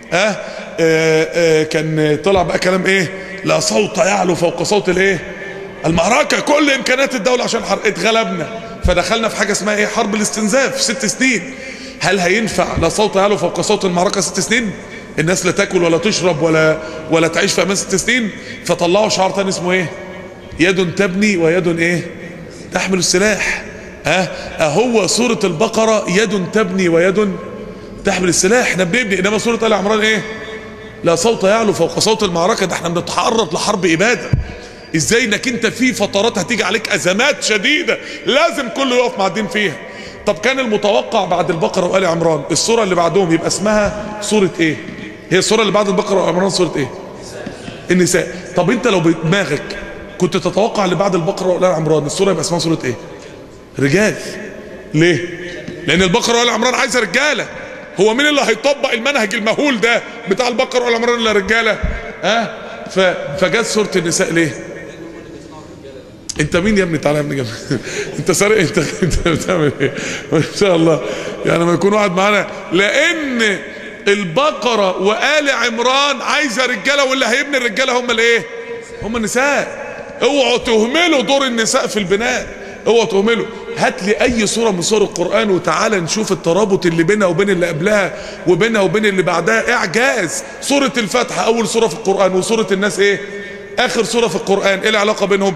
كان طلع بقى كلام ايه؟ لا صوت يعلو فوق صوت الايه؟ المعركة. كل امكانيات الدولة عشان اتغلبنا، فدخلنا في حاجة اسمها ايه؟ حرب الاستنزاف 6 سنين. هل هينفع لا صوت يعلو فوق صوت المعركة 6 سنين؟ الناس لا تاكل ولا تشرب ولا تعيش في امان 6 سنين. فطلعوا شعار تاني اسمه ايه؟ يد تبني ويد ايه؟ تحمل السلاح. اهو سورة البقرة يد تبني ويد تحمل السلاح، احنا بنبني. انما سورة آل عمران ايه؟ لا صوت يعلو فوق صوت المعركة. ده احنا بنتعرض لحرب ابادة. ازاي انك انت في فترات هتيجي عليك ازمات شديدة لازم كله يقف مع الدين فيها. طب كان المتوقع بعد البقرة وآل عمران السورة اللي بعدهم يبقى اسمها سورة ايه؟ هي السورة اللي بعد البقرة وآل عمران سورة ايه؟ النساء. طب انت لو بدماغك كنت تتوقع اللي بعد البقرة وآل عمران السورة يبقى اسمها سورة ايه؟ رجال. ليه؟ لان البقرة وآل عمران عايزة رجالة. هو مين اللي هيطبق المنهج المهول ده بتاع البقرة وآل عمران الا رجالة؟ فجت سورة النساء ليه؟ انت مين يا ابني؟ تعالى يا ابني جنبي. انت سارق؟ انت بتعمل ايه؟ ما شاء الله. يعني ما يكون واحد معانا. لان البقرة وآل عمران عايزة رجالة، واللي هيبني الرجالة هم الايه؟ هم النساء. اوعوا تهملوا دور النساء في البناء، اوعوا تهملوا. هات لي اي سورة من سور القرآن وتعالى نشوف الترابط اللي بينها وبين اللي قبلها وبينها وبين اللي بعدها. اعجاز. سورة الفاتحة اول سورة في القرآن، وسورة الناس ايه؟ اخر سورة في القرآن. ايه العلاقة بينهم؟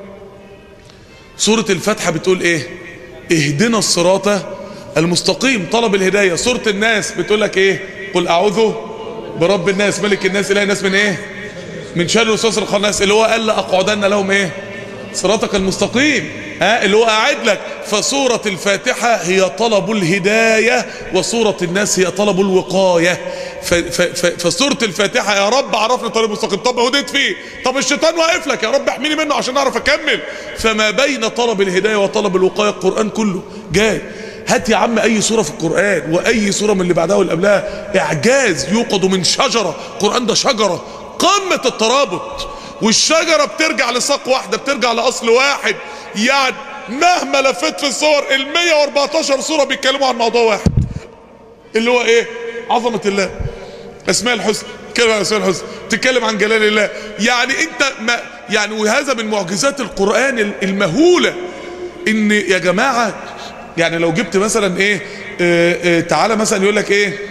سورة الفاتحة بتقول ايه؟ اهدنا الصراط المستقيم، طلب الهداية. سورة الناس بتقول لك ايه؟ قل اعوذ برب الناس ملك الناس اله الناس من ايه؟ من شر الوسواس الخناس، اللي هو قال لاقعدن لهم ايه؟ صراطك المستقيم. اللي هو قاعد لك. فسورة الفاتحة هي طلب الهداية، وسورة الناس هي طلب الوقاية. فسورة الفاتحة يا رب عرفني الطريق المستقيم. طب هديت فيه، طب الشيطان واقف لك، يا رب احميني منه عشان اعرف اكمل. فما بين طلب الهداية وطلب الوقاية القرآن كله جاي. هات يا عم اي سورة في القرآن واي سورة من اللي بعدها واللي قبلها، اعجاز يوقد من شجرة. القرآن ده شجرة قمة الترابط، والشجرة بترجع لساق واحدة، بترجع لأصل واحد. يعني مهما لفت في الصور 114 سورة بيتكلموا عن موضوع واحد، اللي هو ايه؟ عظمة الله، اسماء الحسنى. تتكلم عن اسماء الحسنى، تتكلم عن جلال الله. يعني انت ما يعني، وهذا من معجزات القرآن المهولة. ان يا جماعة يعني لو جبت مثلا ايه تعالى مثلا يقول لك ايه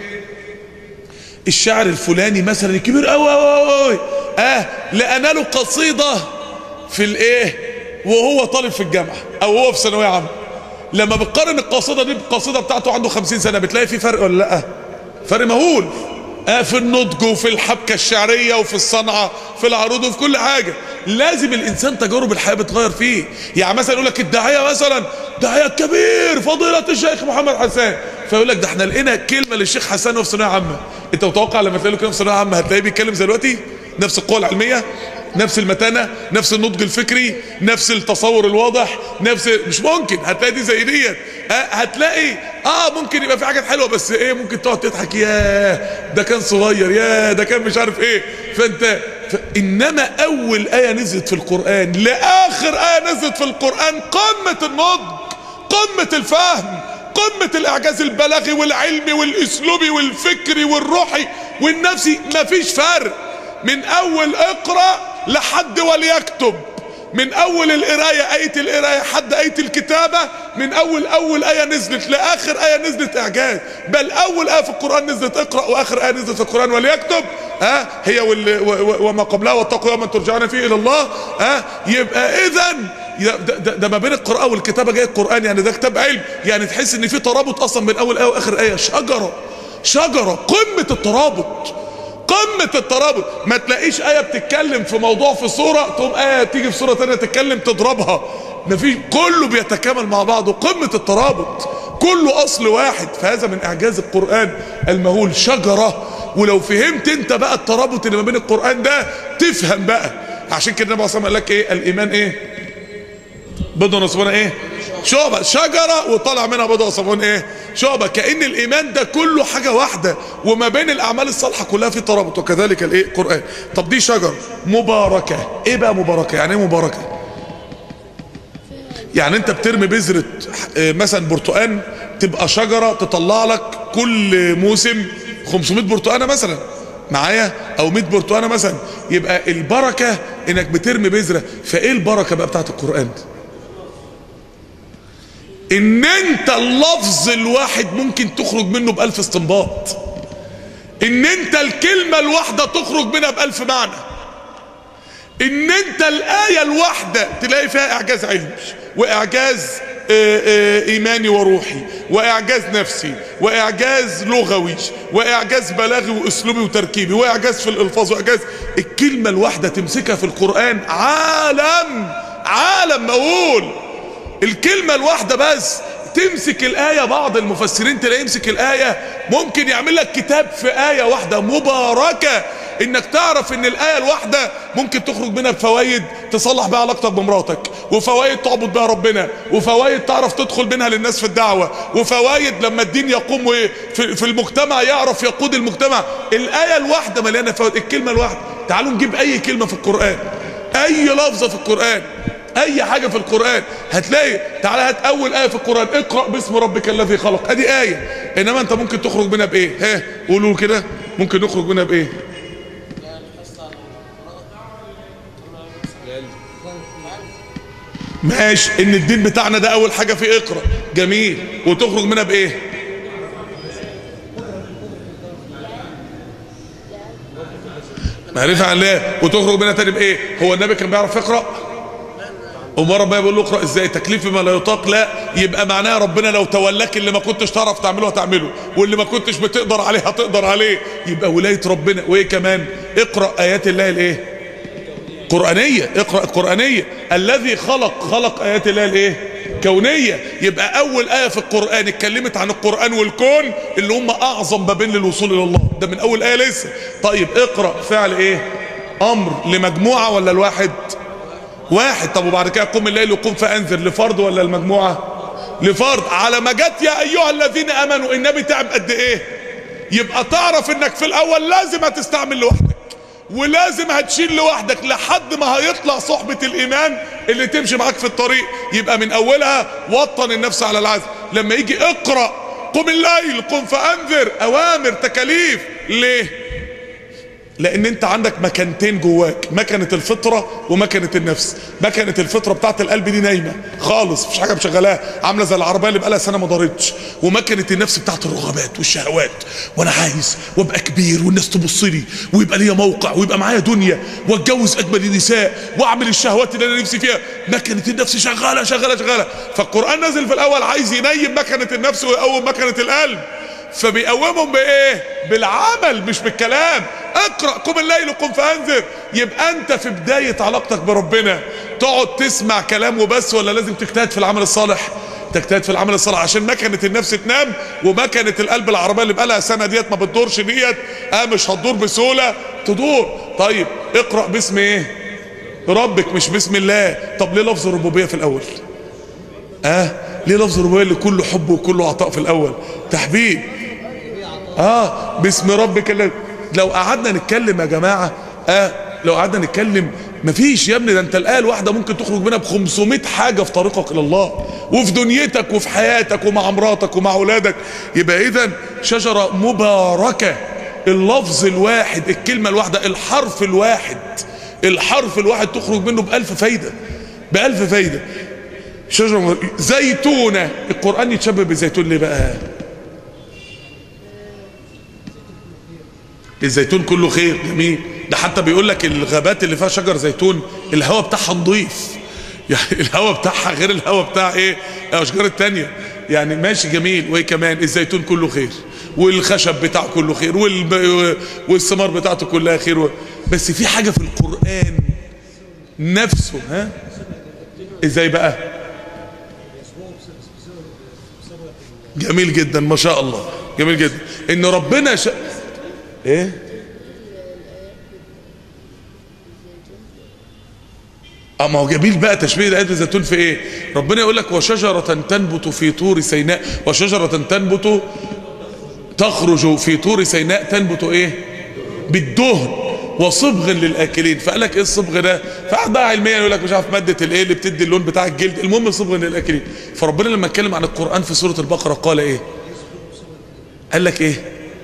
الشاعر الفلاني مثلا الكبير قوي لقنا له قصيدة في الايه وهو طالب في الجامعة او هو في ثانوية عامة. لما بتقارن القصيدة دي بالقصيدة بتاعته عنده 50 سنة بتلاقي في فرق ولا لا؟ فرق مهول. في النضج وفي الحبكة الشعرية وفي الصنعة في العروض وفي كل حاجة. لازم الانسان تجارب الحياة بتغير فيه. يعني مثلا يقول لك الداعية مثلا داعية كبير فضيلة الشيخ محمد حسان، فيقول لك ده احنا لقينا كلمة للشيخ حسان وهو في ثانوية عامة. انت متوقع لما تلاقي له كلمة في ثانوية عامة هتلاقيه بيتكلم زي دلوقتي؟ نفس القوة العلمية، نفس المتانة، نفس النضج الفكري، نفس التصور الواضح، مش ممكن هتلاقي دي زي ديت. هتلاقي ممكن يبقى في حاجات حلوة، بس ايه ممكن تقعد تضحك، ياه ده كان صغير، ياه ده كان مش عارف ايه. انما اول آية نزلت في القرآن لاخر آية نزلت في القرآن قمة النضج، قمة الفهم، قمة الاعجاز البلاغي والعلمي والاسلوبي والفكري والروحي والنفسي. مفيش فرق من اول اقرأ لحد وليكتب، من اول القرايه آية القرايه حد آية الكتابه، من اول آية نزلت لاخر آية نزلت اعجاز. بل اول آية في القرآن نزلت اقرأ، واخر آية نزلت في القرآن وليكتب هي وما قبلها واتقوا يوما ترجعون فيه الى الله. يبقى اذا ده ما بين القراءة والكتابة جاي القرآن، يعني ده كتاب علم. يعني تحس ان في ترابط اصلا بين اول آية واخر آية. شجرة قمة الترابط، قمة الترابط. ما تلاقيش آية بتتكلم في موضوع في سورة تقوم آية تيجي في سورة تانية تتكلم تضربها. مفيش، كله بيتكامل مع بعضه. قمة الترابط، كله أصل واحد. فهذا من إعجاز القرآن المهول. شجرة. ولو فهمت انت بقى الترابط اللي ما بين القرآن ده تفهم بقى. عشان كده النبي صلى الله عليه وسلم قال لك ايه؟ الإيمان ايه؟ بضع وصفون ايه؟ شعبة. شجرة وطلع منها بضع وصفون ايه؟ شعبة. كأن الإيمان ده كله حاجة واحدة، وما بين الأعمال الصالحة كلها في ترابط. وكذلك الايه؟ القرآن. طب دي شجرة مباركة. ايه بقى مباركة؟ يعني ايه مباركة؟ يعني انت بترمي بذرة مثلا برتقان تبقى شجرة تطلع لك كل موسم 500 برتقانة مثلا معايا، او 100 برتقانة مثلا. يبقى البركة انك بترمي بذرة. فايه البركة بقى بتاعت القرآن؟ ان انت اللفظ الواحد ممكن تخرج منه ب1000 استنباط، ان انت الكلمة الواحدة تخرج منها ب1000 معنى، ان انت الآية الواحدة تلاقي فيها اعجاز علمي واعجاز ايماني وروحي، واعجاز نفسي، واعجاز لغوي، واعجاز بلاغي واسلوبي وتركيبي، واعجاز في الالفاظ، واعجاز. الكلمة الواحدة تمسكها في القرآن عالم مقول. الكلمة الواحدة بس تمسك الآية، بعض المفسرين تلاقي يمسك الآية ممكن يعمل لك كتاب في آية واحدة مباركة، انك تعرف ان الآية الواحدة ممكن تخرج منها بفوائد تصلح بها علاقتك بمراتك، وفوائد تعبد بها ربنا، وفوائد تعرف تدخل منها للناس في الدعوة، وفوائد لما الدين يقوم في المجتمع يعرف يقود المجتمع. الآية الواحدة مليانة فوائد. الكلمة الواحدة، تعالوا نجيب اي كلمة في القرآن، اي لفظة في القرآن، اي حاجة في القرآن هتلاقي. تعالى هات اول آية في القرآن، اقرأ باسم ربك الذي خلق، ادي آية. انما انت ممكن تخرج منها بايه؟ ها قولوا كده، ممكن نخرج منها بايه؟ ماشي، ان الدين بتاعنا ده اول حاجة فيه اقرأ، جميل. وتخرج منها بايه؟ معرفة عن الله. وتخرج منها تاني بايه؟ هو النبي كان بيعرف يقرأ؟ ومرة بقى بيقول له اقرأ ازاي؟ تكليف ما لا يطاق. لا، يبقى معناها ربنا لو تولاك اللي ما كنتش تعرف تعمله هتعمله، واللي ما كنتش بتقدر عليه هتقدر عليه. يبقى ولاية ربنا. وايه كمان؟ اقرأ ايات الله الايه؟ قرآنية. اقرأ القرآنية. الذي خلق ايات الله الايه؟ كونية. يبقى اول آية في القرآن اتكلمت عن القرآن والكون اللي هم اعظم بابين للوصول الى الله، ده من اول آية لسه. طيب اقرأ فعل ايه؟ امر لمجموعة ولا الواحد؟ واحد. طب وبعد كده قم الليل وقم فانذر، لفرد ولا المجموعة؟ لفرد. على ما جت يا ايها الذين امنوا النبي تعب قد ايه؟ يبقى تعرف انك في الاول لازم هتستعمل لوحدك، ولازم هتشيل لوحدك لحد ما هيطلع صحبة الايمان اللي تمشي معاك في الطريق. يبقى من اولها وطن النفس على العزم. لما يجي اقرأ قم الليل قم فانذر، اوامر تكاليف. ليه؟ لان انت عندك مكانتين جواك، مكنة الفطرة ومكنة النفس. مكنة الفطرة بتاعت القلب دي نايمة خالص، مفيش حاجة مشغلاها، عاملة زي العربية اللي بقالها سنة ما دارتش. ومكنة النفس بتاعت الرغبات والشهوات، وانا عايز وابقى كبير والناس تبص لي ويبقى ليا موقع ويبقى معايا دنيا واتجوز اجمل النساء واعمل الشهوات اللي انا نفسي فيها. مكنة النفس شغالة شغالة شغالة. فالقرآن نزل في الاول عايز ينيم مكنة النفس ويقوم مكنة القلب، فبيقومهم بايه؟ بالعمل مش بالكلام. اقرأ قم الليل قم فانذر. يبقى انت في بداية علاقتك بربنا تقعد تسمع كلام وبس، ولا لازم تجتهد في العمل الصالح؟ تجتهد في العمل الصالح عشان مكنة النفس تنام، ومكنة القلب العربية اللي بقالها سنة ديت ما بتدورش ديت مش هتدور بسهولة تدور. طيب اقرأ باسم ايه؟ ربك مش باسم الله. طب ليه لفظ الربوبية في الاول؟ ليه لفظ الربوبية اللي كله حب وكله عطاء في الاول؟ تحبيب. باسم ربك الذي. لو قعدنا نتكلم يا جماعة لو قعدنا نتكلم مفيش يا ابني. ده انت الآية الواحدة ممكن تخرج منها ب500 حاجة في طريقك الى الله، وفي دنيتك وفي حياتك ومع مراتك ومع اولادك. يبقى اذا شجرة مباركة. اللفظ الواحد، الكلمة الواحدة، الحرف الواحد تخرج منه ب1000 فايدة، ب1000 فايدة. شجرة زيتونة. القرآن يتشبه بالزيتون ليه بقى؟ الزيتون كله خير، جميل. ده حتى بيقول لك الغابات اللي فيها شجر زيتون الهواء بتاعها نظيف، يعني الهواء بتاعها غير الهواء بتاع ايه الاشجار التانية. يعني ماشي جميل. وايه كمان؟ الزيتون كله خير، والخشب بتاعه كله خير، والثمار بتاعته كلها خير. بس في حاجة في القرآن نفسه. ازاي بقى؟ جميل جدا، ما شاء الله، جميل جدا. ان ربنا ايه؟ ما هو جميل بقى تشبيه آيات الزيتون في ايه؟ ربنا يقول لك وشجرة تنبت في طور سيناء، وشجرة تنبت تخرج في طور سيناء تنبت ايه؟ بالدهن وصبغ للآكلين. فقال لك ايه الصبغ ده؟ فقعد بقى علميا يقول لك مش عارف مادة الايه اللي بتدي اللون بتاع الجلد، المهم صبغ للآكلين. فربنا لما اتكلم عن القرآن في سورة البقرة قال ايه؟ قال لك ايه؟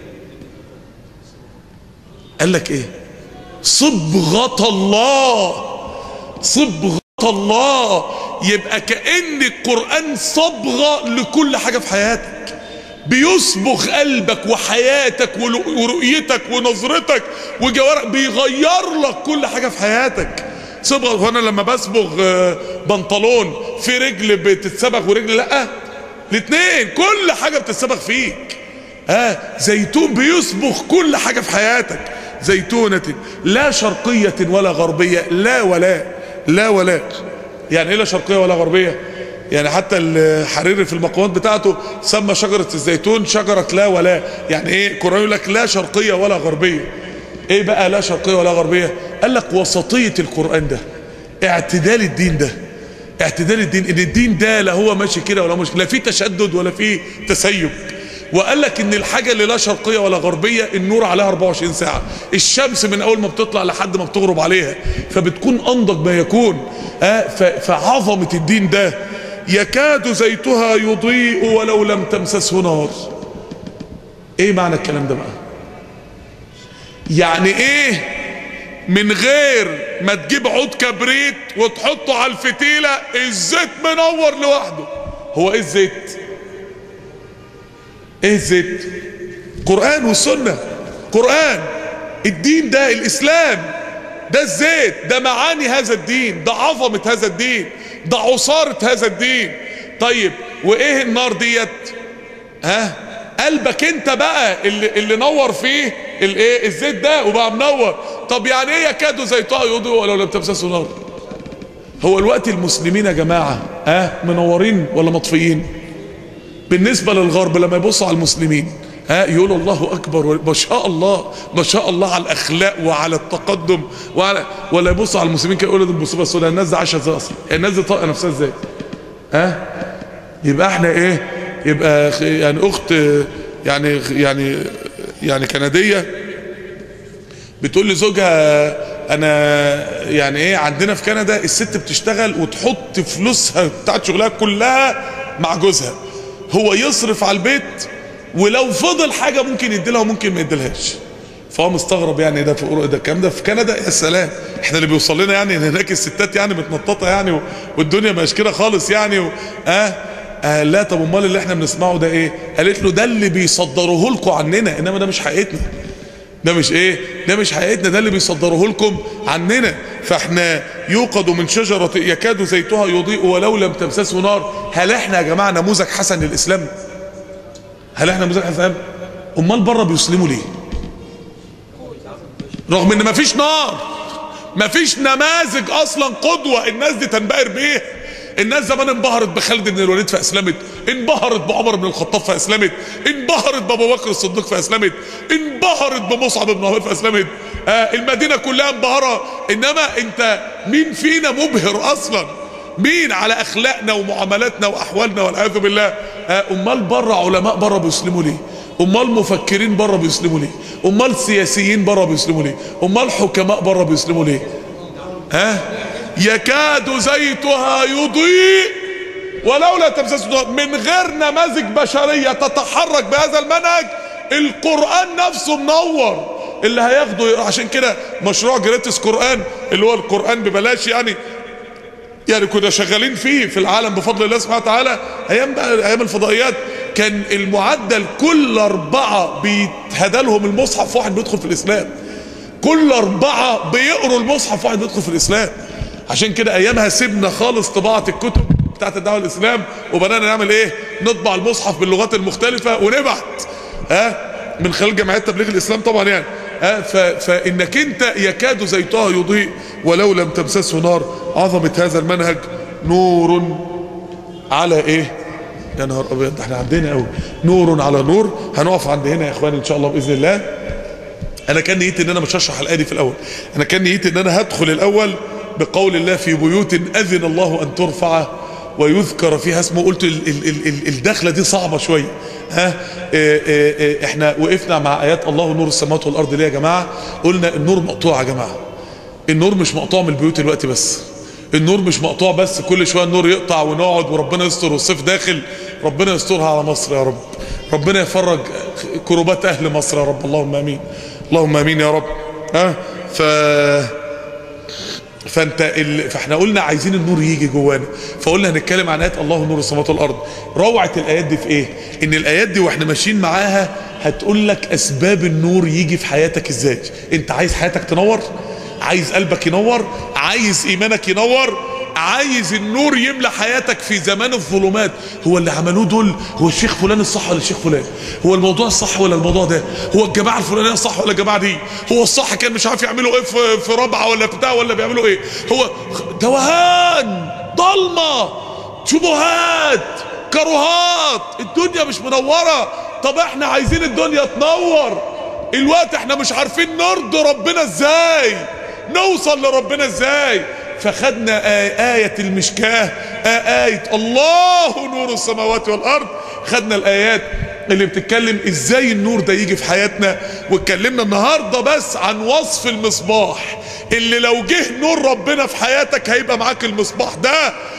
قال لك ايه؟ صبغة الله، صبغة الله. يبقى كأن القرآن صبغة لكل حاجة في حياتك، بيصبغ قلبك وحياتك ورؤيتك ونظرتك وجوارحك، بيغير لك كل حاجة في حياتك. صبغة. وانا لما بصبغ بنطلون في رجل بتتسبغ ورجل لا؟ الاثنين، كل حاجة بتتسبغ فيك. زيتون بيصبغ كل حاجة في حياتك. زيتونة لا شرقية ولا غربية، لا ولا. يعني ايه لا شرقية ولا غربية؟ يعني حتى الحريري في المقامات بتاعته سمى شجرة الزيتون شجرة لا ولا. يعني ايه؟ القرآن يقول لك لا شرقية ولا غربية. ايه بقى لا شرقية ولا غربية؟ قال لك وسطية القرآن ده، اعتدال الدين ده، اعتدال الدين. ان الدين ده لا هو ماشي كده ولا مش، لا في تشدد ولا في تسيب. وقال لك ان الحاجة اللي لا شرقية ولا غربية النور عليها 24 ساعة، الشمس من اول ما بتطلع لحد ما بتغرب عليها، فبتكون انضج ما يكون. فعظمة الدين ده يكاد زيتها يضيء ولو لم تمسسه نار. ايه معنى الكلام ده بقى؟ يعني ايه من غير ما تجيب عود كبريت وتحطه على الفتيلة الزيت منور لوحده؟ هو ايه الزيت؟ ايه الزيت؟ قرآن والسنة. قرآن، الدين ده، الاسلام ده الزيت، ده معاني هذا الدين، ده عظمة هذا الدين، ده عصارة هذا الدين. طيب وايه النار ديت؟ قلبك انت بقى اللي نور فيه الايه؟ الزيت ده وبقى منور. طب يعني ايه يكاد زيتها يضيء ولو لم تمسسه نار؟ هو الوقت المسلمين يا جماعة منورين ولا مطفيين؟ بالنسبة للغرب لما يبصوا على المسلمين يقولوا الله اكبر ما شاء الله ما شاء الله على الاخلاق وعلى التقدم ولا يبصوا على المسلمين كده يقولوا دي المصيبه السوداء، الناس دي عايشه ازاي اصلا؟ الناس دي طاقه نفسها ازاي؟ يبقى احنا ايه؟ يبقى يعني اخت يعني كنديه بتقول لزوجها انا يعني ايه عندنا في كندا الست بتشتغل وتحط فلوسها بتاعت شغلها كلها مع جوزها، هو يصرف على البيت ولو فضل حاجة ممكن يديلها وممكن ما يديلهاش. فهو مستغرب يعني ده الكلام ده في كندا؟ يا سلام، احنا اللي بيوصل لنا يعني ان هناك الستات يعني متنططه يعني والدنيا مش كده خالص يعني لا. طب امال اللي احنا بنسمعه ده ايه؟ قالت له ده اللي بيصدروه لكم عننا، انما ده مش حقيقتنا. ده مش ايه؟ ده مش حقيقتنا، ده اللي بيصدروه لكم عننا. فاحنا يوقد من شجرة يكاد زيتها يضيء ولو لم تمسسه نار. هل احنا يا جماعة نموذج حسن للإسلام؟ هل احنا نموذج حسن؟ امال بره بيسلموا ليه؟ رغم ان مفيش نار، مفيش نماذج اصلا قدوة الناس دي تنبهر بيه. الناس زمان انبهرت بخالد بن الوليد فاسلمت، انبهرت بعمر بن الخطاب فاسلمت، انبهرت بابو بكر الصديق فاسلمت، انبهرت بمصعب بن عمير فاسلمت. المدينة كلها انبهرة. انما انت مين فينا مبهر اصلا؟ مين على اخلاقنا ومعاملاتنا واحوالنا والعياذ بالله؟ امال بره علماء بره بيسلموا ليه؟ امال مفكرين بره بيسلموا ليه؟ امال سياسيين بره بيسلموا ليه؟ امال حكماء بره بيسلموا ليه؟ يكاد زيتها يضيء ولو لا تمسسه نار. من غير نماذج بشرية تتحرك بهذا المنهج، القرآن نفسه منور. اللي هياخده عشان كده مشروع جريتس قرآن اللي هو القرآن ببلاش يعني كنا شغالين فيه في العالم بفضل الله سبحانه وتعالى ايام الفضائيات. كان المعدل كل 4 بيتهدى لهم المصحف واحد بيدخل في الاسلام، كل 4 بيقروا المصحف واحد بيدخل في الاسلام. عشان كده ايامها سيبنا خالص طباعة الكتب بتاعت الدعوة الاسلام وبدأنا نعمل ايه؟ نطبع المصحف باللغات المختلفة ونبعت من خلال جمعيات تبليغ الاسلام طبعا يعني. فانك انت يكاد زيتها يضيء ولو لم تمسسه نار. عظمة هذا المنهج نور على ايه؟ يا نهار ابيض، احنا عندنا قوي نور على نور. هنقف عند هنا يا اخواني ان شاء الله باذن الله. انا كان نيتي ان انا مش هشرح الايه دي في الاول، انا كان نيتي ان انا هدخل الاول بقول الله في بيوت اذن الله ان ترفع ويذكر فيها اسمه. قلت الدخله دي صعبه شويه. احنا وقفنا مع ايات الله نور السماوات والارض. ليه يا جماعه؟ قلنا النور مقطوع يا جماعه. النور مش مقطوع من البيوت دلوقتي بس، النور مش مقطوع بس كل شويه النور يقطع ونقعد وربنا يستر والصيف داخل. ربنا يسترها على مصر يا رب، ربنا يفرج كروبات اهل مصر يا رب، اللهم امين، اللهم امين يا رب. فاحنا قلنا عايزين النور يجي جوانا، فقلنا هنتكلم عن ايات الله نور السماوات والارض. روعه الايات دي في ايه؟ ان الايات دي واحنا ماشيين معاها هتقول لك اسباب النور يجي في حياتك ازاي. انت عايز حياتك تنور؟ عايز قلبك ينور؟ عايز ايمانك ينور؟ عايز النور يملى حياتك في زمان الظلمات. هو اللي عملوه دول، هو الشيخ فلان الصح ولا الشيخ فلان؟ هو الموضوع الصح ولا الموضوع ده؟ هو الجماعه الفلانيه الصح ولا الجماعه دي؟ هو الصح كان مش عارف يعملوا ايه في رابعه ولا بتاع، ولا بيعملوا ايه؟ هو توهان، ضلمه، شبهات، كروهات، الدنيا مش منوره. طب احنا عايزين الدنيا تنور. الوقت احنا مش عارفين نرضي ربنا ازاي، نوصل لربنا ازاي. فخدنا آية المشكاة، آية الله نور السماوات والأرض. خدنا الآيات اللي بتتكلم ازاي النور ده يجي في حياتنا، واتكلمنا النهاردة بس عن وصف المصباح اللي لو جه نور ربنا في حياتك هيبقى معاك المصباح ده.